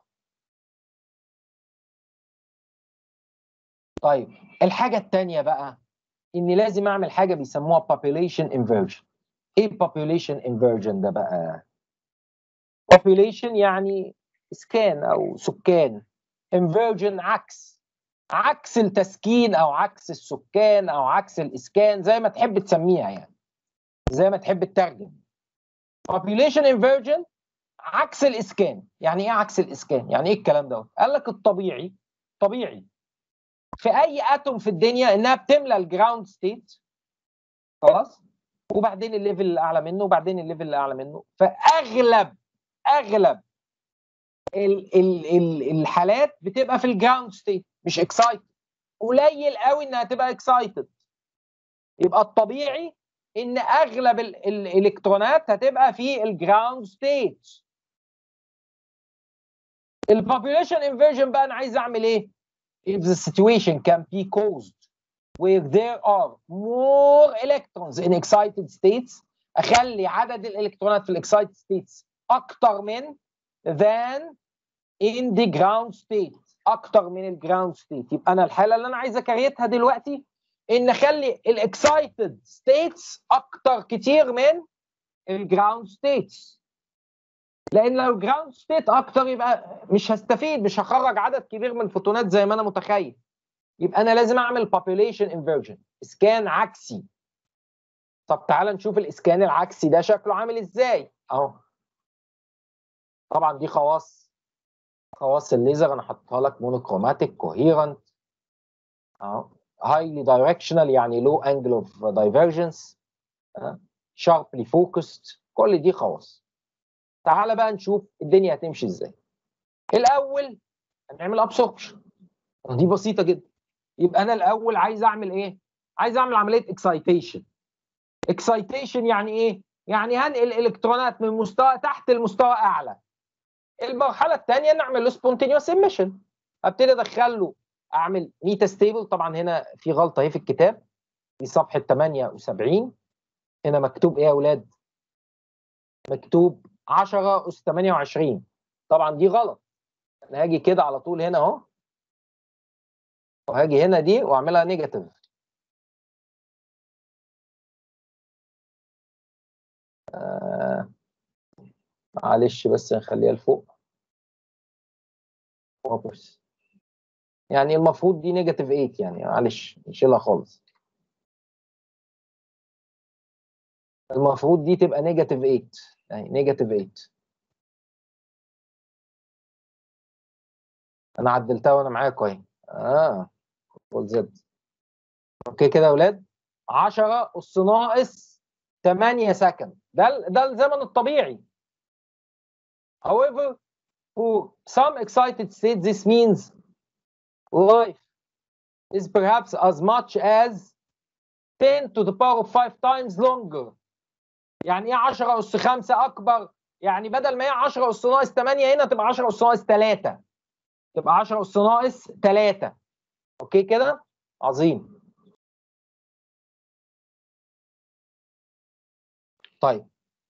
طيب الحاجه الثانيه بقى اني لازم اعمل حاجه بيسموها population inversion. ايه population inversion ده بقى؟ population يعني اسكان او سكان. inversion عكس عكس التسكين او عكس السكان او عكس الاسكان، زي ما تحب تسميها يعني، زي ما تحب تترجم. population inversion عكس الاسكان. يعني ايه عكس الاسكان؟ يعني ايه الكلام ده؟ قال لك الطبيعي طبيعي في اي اتوم في الدنيا انها بتملى الجراوند ستيت، خلاص، وبعدين الليفل اللي اعلى منه، وبعدين الليفل اللي اعلى منه. فاغلب اغلب ال ال ال الحالات بتبقى في الجراوند ستيت، مش اكسايتد. قليل قوي انها تبقى اكسايتد. يبقى الطبيعي ان اغلب ال الالكترونات هتبقى في الجراوند ستيت. البوبوليشن انفيرجن بقى انا عايز اعمل ايه؟ if the situation can be caused where there are more electrons in excited states، اخلي عدد الالكترونات في الاكسايتد states اكتر من than in the ground state، اكتر من الجراوند ستيت. يبقى انا الحاله اللي انا عايز اكريتها دلوقتي ان اخلي الاكسايتد ستيتس اكتر كتير من الجراوند ستيتس. لان لو الجراوند ستيت اكتر يبقى مش هستفيد، مش هخرج عدد كبير من الفوتونات زي ما انا متخيل. يبقى انا لازم اعمل population inversion، اسكان عكسي. طب تعال نشوف الاسكان العكسي ده شكله عامل ازاي اهو. طبعا دي خواص خواص الليزر، انا حاططها لك مونوكروماتيك كوهيرنت اهو، هايلي دايركشنال يعني لو انجل اوف دايفرجنس، شاربلي فوكست، كل دي خواص. تعال بقى نشوف الدنيا هتمشي ازاي. الاول هنعمل ابسوربشن، دي بسيطه جدا. يبقى انا الاول عايز اعمل ايه؟ عايز اعمل عمليه اكسايتيشن. اكسايتيشن يعني ايه؟ يعني هنقل الالكترونات من مستوى تحت لمستوى اعلى. المرحله الثانيه نعمل له سبونتينيوس ايميشن، ابتدي ادخل له، اعمل ميتا ستيبل. طبعا هنا في غلطه اهي في الكتاب، في صفحه ثمانية وسبعين هنا مكتوب ايه يا اولاد؟ مكتوب عشرة اس ثمانية وعشرين. طبعا دي غلط. انا هاجي كده على طول هنا اهو، وهاجي هنا دي واعملها نيجاتيف. آه معلش بس نخليها لفوق. بس يعني المفروض دي نيجاتيف ثمانية، يعني معلش نشيلها خالص. المفروض دي تبقى نيجاتيف ثمانية، يعني نيجاتيف ثمانية. انا عدلتها وانا معاكم اهي. اه كنترول زد. اوكي كده يا اولاد، عشرة اس ناقص ثمانية سكند، ده ده الزمن الطبيعي. however for some excited states this means life is perhaps as much as ten to the power of five times longer. يعني ايه عشرة اس خمسة اكبر؟ يعني بدل ما هي عشرة اس ناقص ثمانية هنا تبقى عشرة اس ناقص ثلاثة، تبقى عشرة اس ناقص ثلاثة. اوكي كده عظيم. طيب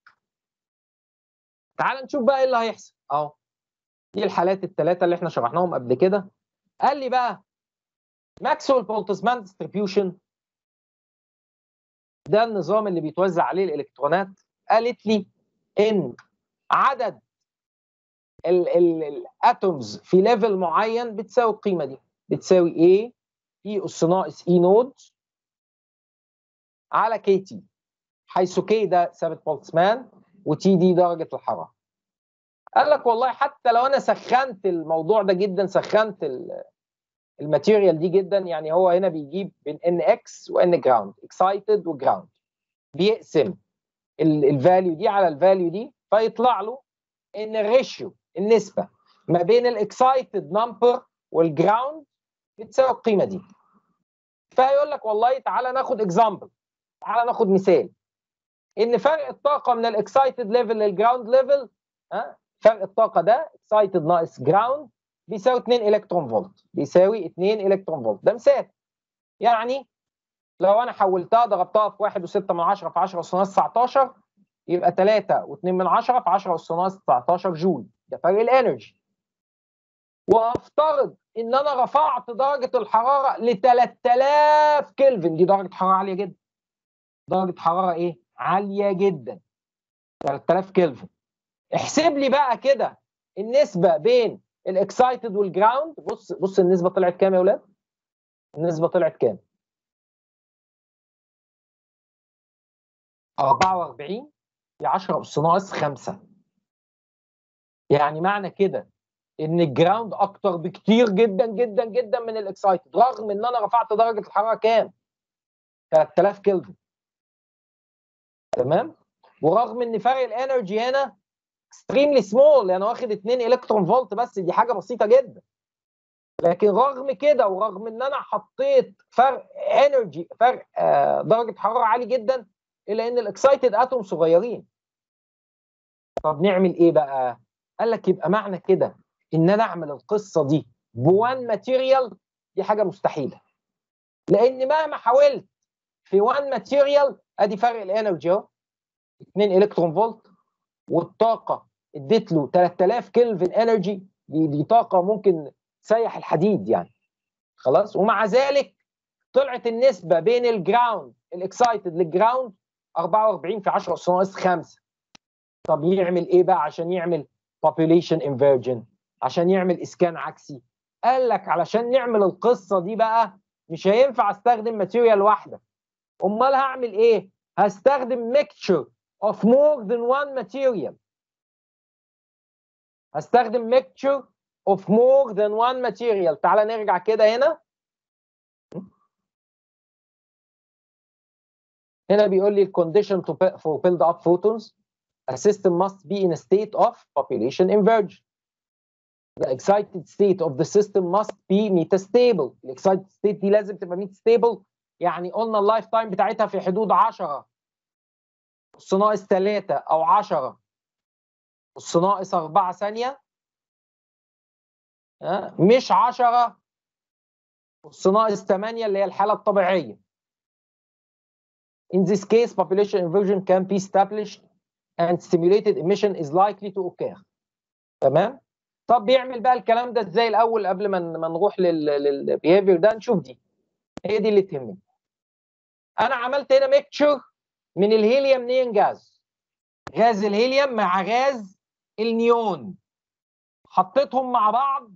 تعال نشوف بقى ايه اللي هيحصل اهو. دي الحالات الثلاثه اللي احنا شرحناهم قبل كده. قال لي بقى ماكسويل بولتزمان ديستريبيوشن ده النظام اللي بيتوزع عليه الالكترونات. قالت لي ان عدد الاتومز في ليفل معين بتساوي القيمه دي، بتساوي A في اس ناقص E نود على كي تي، حيث كي ده ثابت بولتزمان وتي دي درجه الحراره. قال لك والله حتى لو انا سخنت الموضوع ده جدا، سخنت الماتيريال دي جدا، يعني هو هنا بيجيب بين ان اكس وان جراوند، اكسايتد وجراوند، بيقسم الفاليو دي على الفاليو دي، فيطلع له ان الريشيو، النسبه ما بين الاكسايتد نمبر والجراوند بتساوي القيمه دي. فيقول لك والله تعالى ناخد اكزامبل، تعالى ناخد مثال، ان فرق الطاقه من الاكسايتد ليفل للجراوند ليفل، ها، فرق الطاقه ده اكسايتد ناقص جراوند بيساوي اتنين الكترون فولت، بيساوي اتنين الكترون فولت. ده مثال. يعني لو انا حولتها ضربتها في واحد وستة من عشرة في عشرة اس ناقص تسعتاشر يبقى تلاتة واتنين من عشرة في عشرة اس ناقص تسعتاشر جول. ده فرق الانرجي. وافترض ان انا رفعت درجه الحراره ل تلاتة آلاف كلفن، دي درجه حراره عاليه جدا. درجه حراره ايه؟ عاليه جدا، تلاتة آلاف كلفن. احسب لي بقى كده النسبه بين الاكسايتد والجراوند. بص بص النسبه طلعت كام يا اولاد؟ النسبه طلعت كام؟ أربعة وأربعين في عشرة اس ناقص خمسة. يعني معنى كده ان الجراوند اكتر بكتير جدا جدا جدا من الاكسايتد، رغم ان انا رفعت درجه الحراره كام؟ ثلاثة آلاف كلفن. تمام؟ ورغم ان فرق الانرجي هنا اكستريملي سمول، انا واخد اتنين الكترون فولت بس، دي حاجه بسيطه جدا. لكن رغم كده ورغم ان انا حطيت فرق انرجي، فرق آه درجه حراره عالي جدا، الا ان الاكسايتد اتوم صغيرين. طب نعمل ايه بقى؟ قال لك يبقى معنى كده ان انا اعمل القصه دي بوان ماتيريال، دي حاجه مستحيله. لان مهما حاولت في وان ماتيريال، ادي فرق الانرجي اهو اتنين الكترون فولت، والطاقه اديت له ثلاثة آلاف كلفن انرجي، دي دي طاقه ممكن تسيح الحديد يعني. خلاص، ومع ذلك طلعت النسبه بين الجراوند الاكسايتد للجراوند أربعة وأربعين في عشرة اس ناقص خمسة. طب يعمل ايه بقى عشان يعمل population inversion، عشان يعمل اسكان عكسي؟ قال لك علشان نعمل القصه دي بقى مش هينفع استخدم ماتيريال واحده. امال هعمل ايه؟ هستخدم mixture of more than one material. هستخدم mixture of more than one material. تعال نرجع كده هنا. هنا بيقول لي condition to for build up photons a system must be in a state of population inversion. The excited state of the system must be metastable. الاكسايتد state دي لازم تبقى metastable، يعني قلنا اللايف تايم بتاعتها في حدود عشرة اس ناقص ثلاثة او عشرة اس ناقص أربعة ثانيه، مش عشرة اس ناقص ثمانية اللي هي الحاله الطبيعيه. In this case population inversion can be established and stimulated emission is likely to occur. تمام؟ طب بيعمل بقى الكلام ده ازاي الاول قبل ما ما نروح للبيهيفير ده؟ نشوف دي، هي دي اللي تهمني. انا عملت هنا ميكتشر من الهيليوم نيون جاز، غاز الهيليوم مع غاز النيون، حطيتهم مع بعض.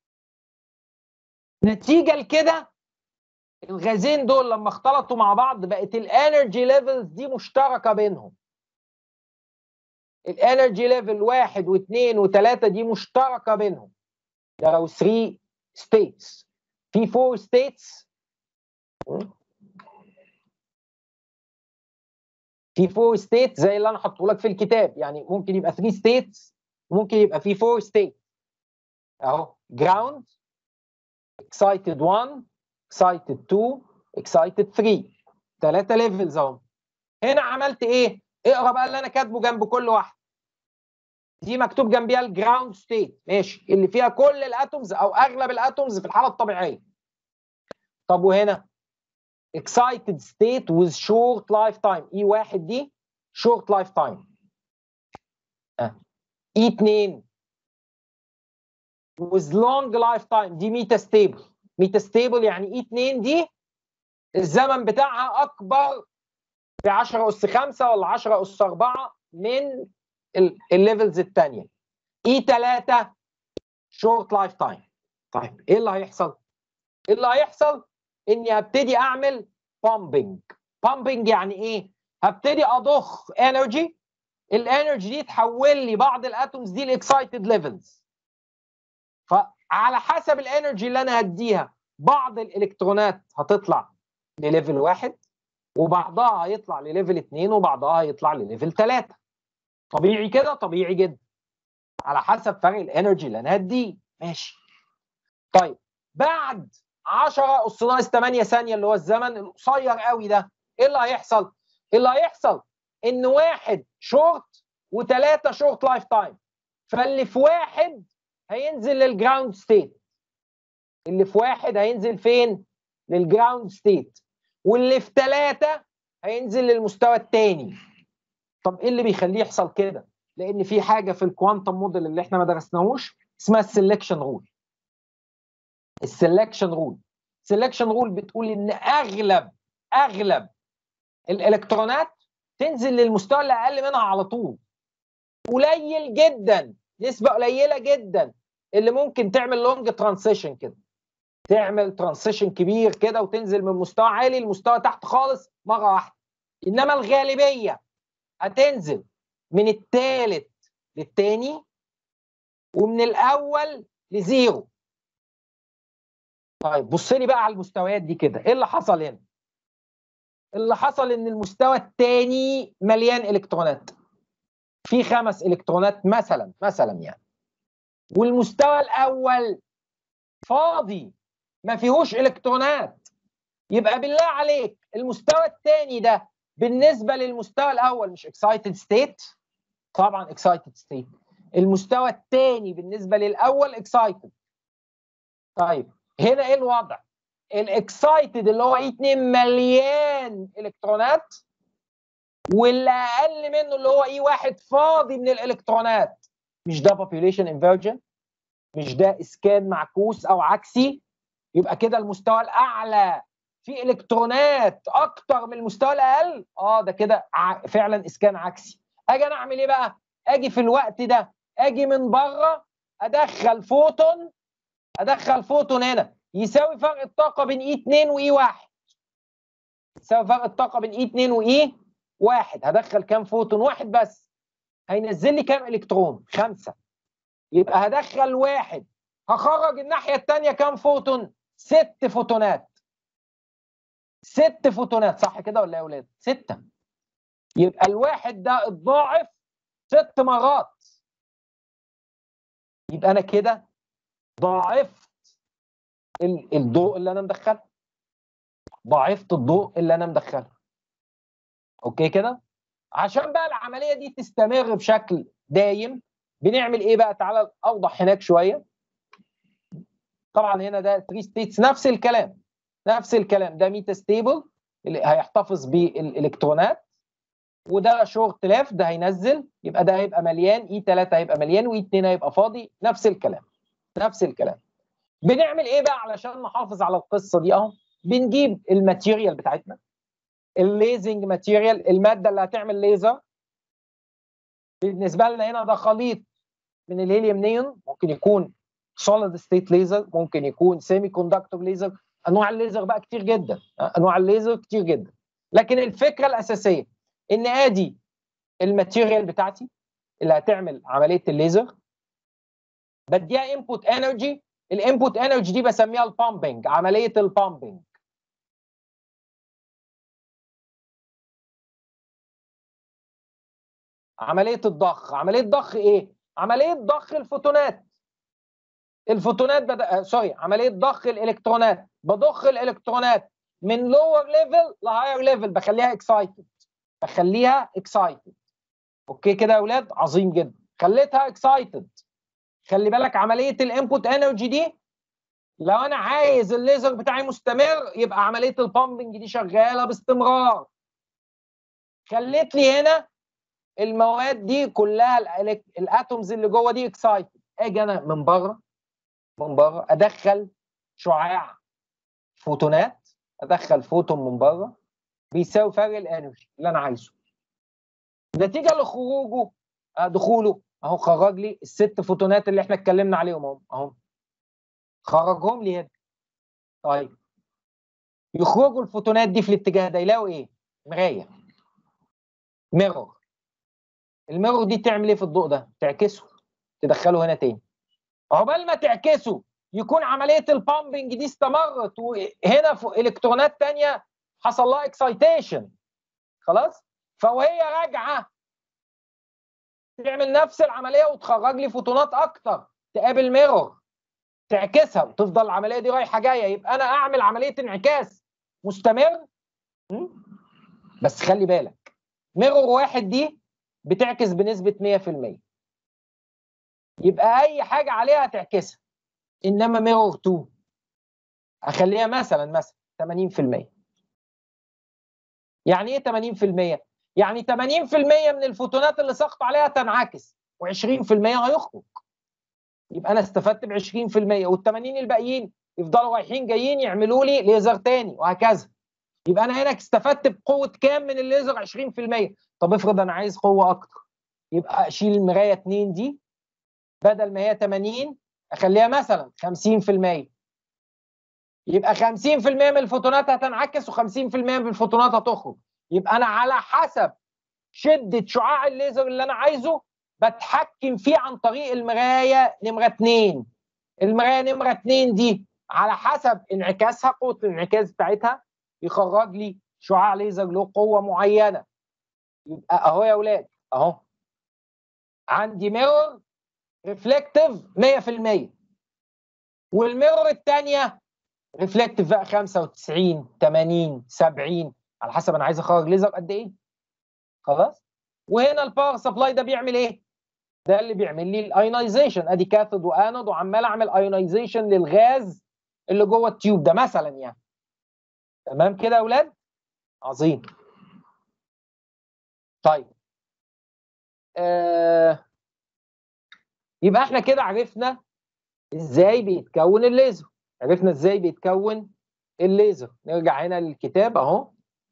نتيجه لكده الغازين دول لما اختلطوا مع بعض بقت الانرجي ليفلز دي مشتركه بينهم. الانرجي ليفل واحد واثنين وثلاثه دي مشتركه بينهم. ده لو ثلاثة ستيتس، في أربعة ستيتس، في أربعة ستيتس زي اللي انا حاطه لك في الكتاب. يعني ممكن يبقى ثلاثة ستيتس، ممكن يبقى في أربعة ستيتس اهو: جراوند، اكسايتد واحد، اكسايتد اتنين، اكسايتد تلاتة، ثلاثه ليفلز اهو. هنا عملت ايه؟ اقرا بقى اللي انا كاتبه جنب كل واحد. دي مكتوب جنبيها الجراوند ستيت، ماشي، اللي فيها كل الاتومز او اغلب الاتومز في الحاله الطبيعيه. طب وهنا excited state with short lifetime، اي واحد دي short lifetime، اي اتنين with long lifetime دي ميتا ستيبل. ميتا ستيبل يعني اي اتنين دي الزمن بتاعها اكبر ب عشرة اس خمسة ولا عشرة اس أربعة من الليفلز الثانيه. اي تلاتة شورت لايف تايم. طيب ايه اللي هيحصل؟ ايه اللي هيحصل؟ اني هبتدي اعمل بامبنج. بامبنج يعني ايه؟ هبتدي اضخ انرجي، الانرجي دي تحول لي بعض الاتومز دي لاكسايتد ليفلز. فعلى حسب الانرجي اللي انا هديها بعض الالكترونات هتطلع لليفل واحد، وبعضها هيطلع لليفل اتنين، وبعضها هيطلع لليفل تلاتة. طبيعي كده؟ طبيعي جدا، على حسب فرق الانرجي اللي انا هديه. ماشي. طيب بعد عشرة اس ناقص ثمانية ثانيه اللي هو الزمن القصير قوي ده، ايه اللي هيحصل؟ اللي هيحصل ان واحد شورت وثلاثه شورت لايف تايم. فاللي في واحد هينزل للجراوند ستيت، اللي في واحد هينزل فين؟ للجراوند ستيت، واللي في ثلاثه هينزل للمستوى الثاني. طب ايه اللي بيخليه يحصل كده؟ لان في حاجه في الكوانتم موديل اللي احنا ما درسناهوش اسمها السلكشن رول. السلكشن رول السلكشن رول بتقول ان اغلب اغلب الالكترونات تنزل للمستوى اللي اقل منها على طول. قليل جدا، نسبه قليله جدا اللي ممكن تعمل لونج ترانسيشن كده، تعمل ترانسيشن كبير كده وتنزل من مستوى عالي لمستوى تحت خالص مره واحده. انما الغالبيه هتنزل من الثالث للثاني ومن الاول لزيرو. طيب بص لي بقى على المستويات دي كده، ايه اللي حصل هنا؟ اللي حصل ان المستوى الثاني مليان الكترونات، في خمس الكترونات مثلا مثلا يعني، والمستوى الاول فاضي ما فيهوش الكترونات. يبقى بالله عليك المستوى الثاني ده بالنسبه للمستوى الاول مش اكسايتد ستيت؟ طبعا اكسايتد ستيت. المستوى الثاني بالنسبه للاول اكسايتد. طيب هنا ايه الوضع؟ الاكسايتد اللي هو اي اتنين مليان الكترونات، واللي اقل منه اللي هو اي واحد فاضي من الالكترونات. مش ده population inversion؟ مش ده اسكان معكوس او عكسي؟ يبقى كده المستوى الاعلى فيه الكترونات اكتر من المستوى الاقل. اه ده كده فعلا اسكان عكسي. اجي انا اعمل ايه بقى؟ اجي في الوقت ده اجي من بره ادخل فوتون، ادخل فوتون هنا يساوي فرق الطاقه بين اي اتنين واي واحد، يساوي فرق الطاقه بين اي اتنين واي واحد. هدخل كام فوتون؟ واحد بس. هينزل لي كام الكترون؟ خمسه. يبقى هدخل واحد، هخرج الناحيه الثانيه كام فوتون؟ ست فوتونات. ست فوتونات صح كده ولا يا اولاد؟ سته. يبقى الواحد ده اتضاعف ست مرات. يبقى انا كده ضاعفت الضوء اللي انا مدخله، ضاعفت الضوء اللي انا مدخله. اوكي كده؟ عشان بقى العمليه دي تستمر بشكل دايم بنعمل ايه بقى؟ تعالى اوضح هناك شويه. طبعا هنا ده ثلاثة ستيتس، نفس الكلام نفس الكلام. ده ميتا ستيبل اللي هيحتفظ بالالكترونات، وده شورت ليف ده هينزل، يبقى ده هيبقى مليان، اي ثلاثة هيبقى مليان واي اتنين هيبقى فاضي. نفس الكلام نفس الكلام. بنعمل ايه بقى علشان نحافظ على القصه دي؟ اهو بنجيب الماتيريال بتاعتنا، الليزنج ماتيريال، الماده اللي هتعمل ليزر. بالنسبه لنا هنا ده خليط من الهيليوم نيون، ممكن يكون سوليد ستيت ليزر، ممكن يكون سيمي كوندكتور ليزر. انواع الليزر بقى كتير جدا، انواع الليزر كتير جدا. لكن الفكره الاساسيه ان ادي الماتيريال بتاعتي اللي هتعمل عمليه الليزر، بديها انبوت انرجي. الانبوت انرجي دي بسميها البامبنج، عمليه البامبنج. عمليه الضخ. عمليه ضخ ايه؟ عمليه ضخ الفوتونات. الفوتونات بدأ سوري عمليه ضخ الالكترونات. بضخ الالكترونات من لور ليفل لهاير ليفل، بخليها اكسايتد بخليها اكسايتد. اوكي كده يا اولاد؟ عظيم جدا. خليتها اكسايتد. خلي بالك عمليه الانبوت انرجي دي لو انا عايز الليزر بتاعي مستمر يبقى عمليه البامبنج دي شغاله باستمرار. خليت لي هنا المواد دي كلها الاتومز اللي جوه دي اكسايتد. اجي انا من بره من بره ادخل شعاع فوتونات، ادخل فوتون من بره بيساوي فرق الانرجي اللي انا عايزه. نتيجه لخروجه دخوله اهو خرج لي الست فوتونات اللي احنا اتكلمنا عليهم اهو اهو خرجهم لي هنا. طيب يخرجوا الفوتونات دي في الاتجاه ده يلاقوا ايه؟ مرايه، ميرور. الميرور دي تعمل ايه في الضوء ده؟ تعكسه، تدخله هنا تاني. عقبال ما تعكسه يكون عمليه البامبنج دي استمرت، وهنا الكترونات ثانيه حصل لها اكسايتيشن خلاص. فوهي راجعه تعمل نفس العمليه وتخرج لي فوتونات اكتر، تقابل ميرور تعكسها وتفضل العمليه دي رايحه جايه. يبقى انا اعمل عمليه انعكاس مستمر. بس خلي بالك ميرور واحد دي بتعكس بنسبه مية في المية، يبقى اي حاجه عليها تعكسها. انما ميرور اتنين اخليها مثلا مثلا ثمانين في المية. يعني ايه ثمانين في المية؟ يعني ثمانين في المية من الفوتونات اللي سقط عليها تنعكس وعشرين في المية هيخرج. يبقى انا استفدت ب عشرين في المية، وال80 الباقيين يفضلوا رايحين جايين يعملوا لي ليزر تاني وهكذا. يبقى انا هنا استفدت بقوه كام من الليزر؟ عشرين في المية. طب افرض انا عايز قوه اكتر، يبقى اشيل المرايه اتنين دي، بدل ما هي تمانين اخليها مثلا خمسين في المية، يبقى خمسين في المية من الفوتونات هتنعكس و50% من الفوتونات هتخرج. يبقى انا على حسب شده شعاع الليزر اللي انا عايزه بتحكم فيه عن طريق المرايه نمره اتنين. المرايه نمره اتنين دي على حسب انعكاسها، قوه الانعكاس بتاعتها يخرج لي شعاع ليزر له قوه معينه. يبقى اهو يا اولاد، اهو عندي ميرور ريفلكتيف مية في المية، والميرور الثانيه ريفلكتيف بقى خمسة وتسعين تمانين سبعين على حسب انا عايز اخرج ليزر قد ايه. خلاص. وهنا الباور سبلاي ده بيعمل ايه؟ ده اللي بيعمل لي الايونايزيشن، ادي كاثود وانود وعمال اعمل ايونايزيشن للغاز اللي جوه التيوب ده مثلا يعني. تمام كده يا اولاد؟ عظيم. طيب آه يبقى احنا كده عرفنا ازاي بيتكون الليزر، عرفنا ازاي بيتكون الليزر. نرجع هنا للكتاب اهو،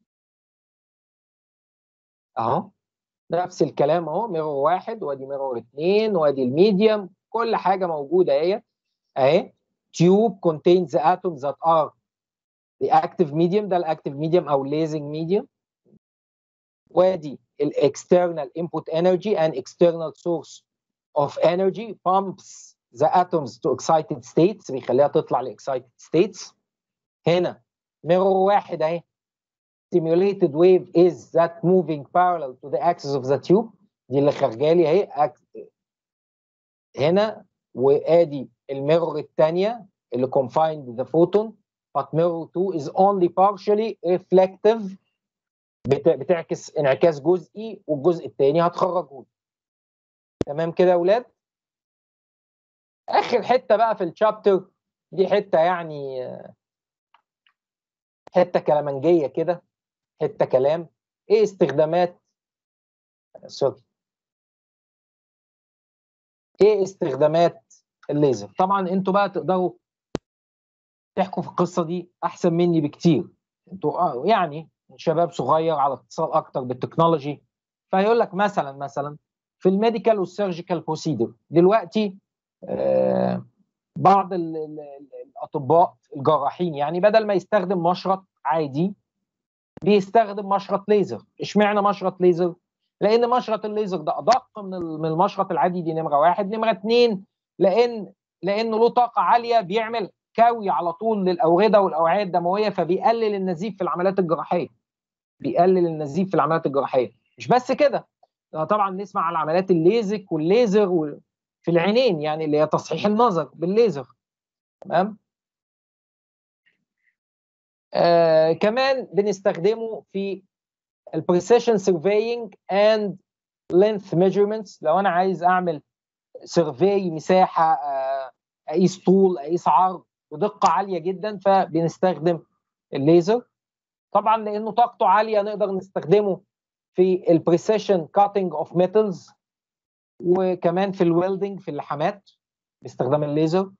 اهو نفس الكلام اهو، ميرور واحد وادي ميرور اثنين وادي الميديم، كل حاجه موجوده اهي اهي. tube contains the atoms that are the active medium، ده الاكتيف ميديم او الليزنج ميديم. وادي الاكسترنال input energy and external source of energy pumps the atoms to excited states، بيخليها تطلع ل excited states. هنا ميرور واحد اهي، stimulated wave is that moving parallel to the axis of the tube، دي اللي خارجه لي اهي هنا. وادي الميرور الثانيه اللي confined the photon but mirror two is only partially reflective، بتعكس انعكاس جزئي والجزء الثاني هتخرجه. تمام كده يا اولاد؟ اخر حته بقى في الشابتر دي حته يعني حته كلامنجيه كده، حته كلام. ايه استخدامات سوري ايه استخدامات الليزر؟ طبعا انتوا بقى تقدروا تحكوا في القصه دي احسن مني بكتير، انتوا يعني شباب صغير على اتصال اكتر بالتكنولوجي. فهيقول لك مثلا مثلا في الميديكال والسيرجيكال بروسيدر دلوقتي آه بعض ال ال الاطباء الجراحين يعني بدل ما يستخدم مشرط عادي بيستخدم مشرط ليزر. اشمعنى مشرط ليزر؟ لان مشرط الليزر ده ادق من من المشرط العادي، دي نمره واحد. نمره اثنين، لان لانه له طاقه عاليه، بيعمل كوي على طول للاورده والاوعيه الدمويه، فبيقلل النزيف في العمليات الجراحيه. بيقلل النزيف في العمليات الجراحيه. مش بس كده، طبعا نسمع على عمليات الليزك والليزر في العينين، يعني اللي هي تصحيح النظر بالليزر. تمام. آه كمان بنستخدمه في البريسيشن سيرفينج اند لينث ميجرمنتس. لو انا عايز اعمل سيرفي مساحه، اقيس طول اقيس عرض بدقه عاليه جدا، فبنستخدم الليزر. طبعا لانه طاقته عاليه نقدر نستخدمه في البريسيشن كاتنج اوف ميتالز، وكمان في الويلدنج في اللحامات باستخدام الليزر.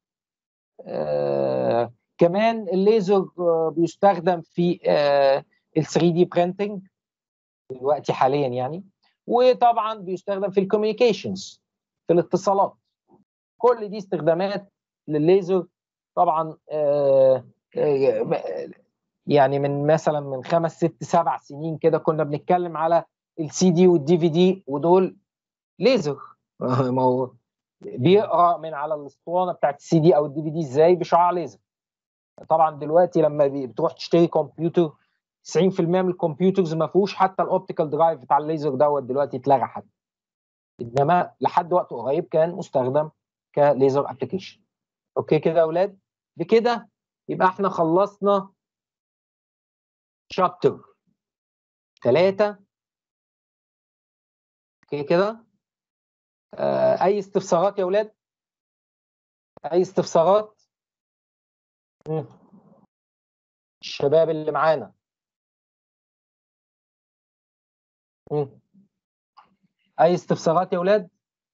آه كمان الليزر آه بيستخدم في آه ال ثري دي برينتنج دلوقتي حاليا يعني. وطبعا بيستخدم في الكوميونيكيشنز في الاتصالات. كل دي استخدامات للليزر. طبعا آه آه يعني من مثلا من خمس ست سبع سنين كده كنا بنتكلم على السي دي والدي في دي، ودول ليزر. ما هو بيقرا من على الاسطوانه بتاعت السي دي او الدي في دي ازاي؟ بشعاع ليزر. طبعا دلوقتي لما بتروح تشتري كمبيوتر تسعين في المية من الكمبيوترز ما فيهوش حتى الاوبتيكال درايف بتاع الليزر دوت، دلوقتي اتلغى حتى. انما لحد وقت قريب كان مستخدم كليزر ابلكيشن. اوكي كده يا اولاد؟ بكده يبقى احنا خلصنا شابتر ثلاثة. اوكي كده؟ آه اي استفسارات يا اولاد؟ اي استفسارات؟ مم. الشباب اللي معانا. مم. اي استفسارات يا اولاد؟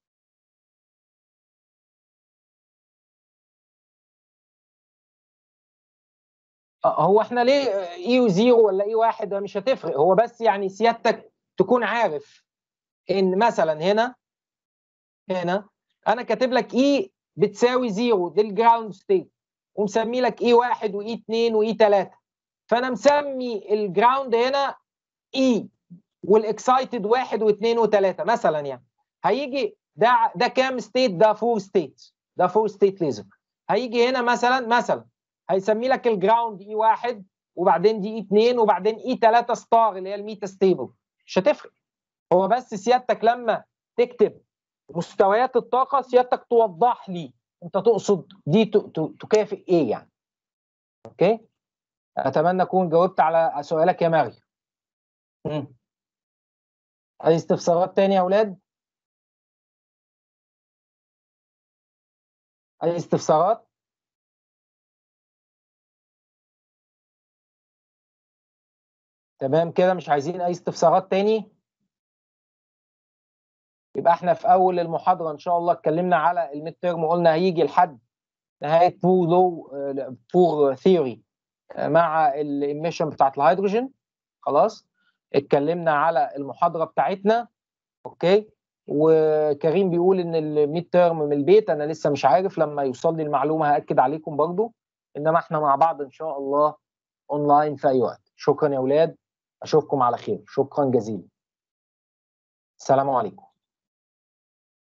هو احنا ليه اي زيرو ولا اي واحد؟ مش هتفرق، هو بس يعني سيادتك تكون عارف ان مثلا هنا هنا انا كاتب لك اي بتساوي زيرو، دي الجراوند ستيت، ومسمي لك اي واحد واي اتنين واي تلاته. فانا مسمي الجراوند هنا اي، والاكسايتد واحد واثنين وثلاثه مثلا. يعني هيجي ده ده كام ستيت؟ ده فور ستيت، ده فور ستيت ليزر. هيجي هنا مثلا مثلا هيسمي لك الجراوند اي واحد، وبعدين دي اي اتنين، وبعدين اي تلاته ستار اللي هي الميتا ستيبل. مش هتفرق، هو بس سيادتك لما تكتب مستويات الطاقه سيادتك توضح لي انت تقصد دي تكافئ ايه يعني. اوكي، اتمنى اكون جاوبت على سؤالك يا مريم. اي استفسارات تاني يا اولاد؟ اي استفسارات؟ تمام كده، مش عايزين اي استفسارات تاني. يبقى احنا في اول المحاضره ان شاء الله اتكلمنا على الميد تيرم، وقلنا هيجي لحد نهايه بور لو بور ثيوري مع الاميشن بتاعت الهيدروجين. خلاص، اتكلمنا على المحاضره بتاعتنا. اوكي، وكريم بيقول ان الميد تيرم من البيت. انا لسه مش عارف، لما يوصل لي المعلومه هاكد عليكم برضو. انما احنا مع بعض ان شاء الله اونلاين في اي وقت. شكرا يا اولاد، اشوفكم على خير. شكرا جزيلا، السلام عليكم.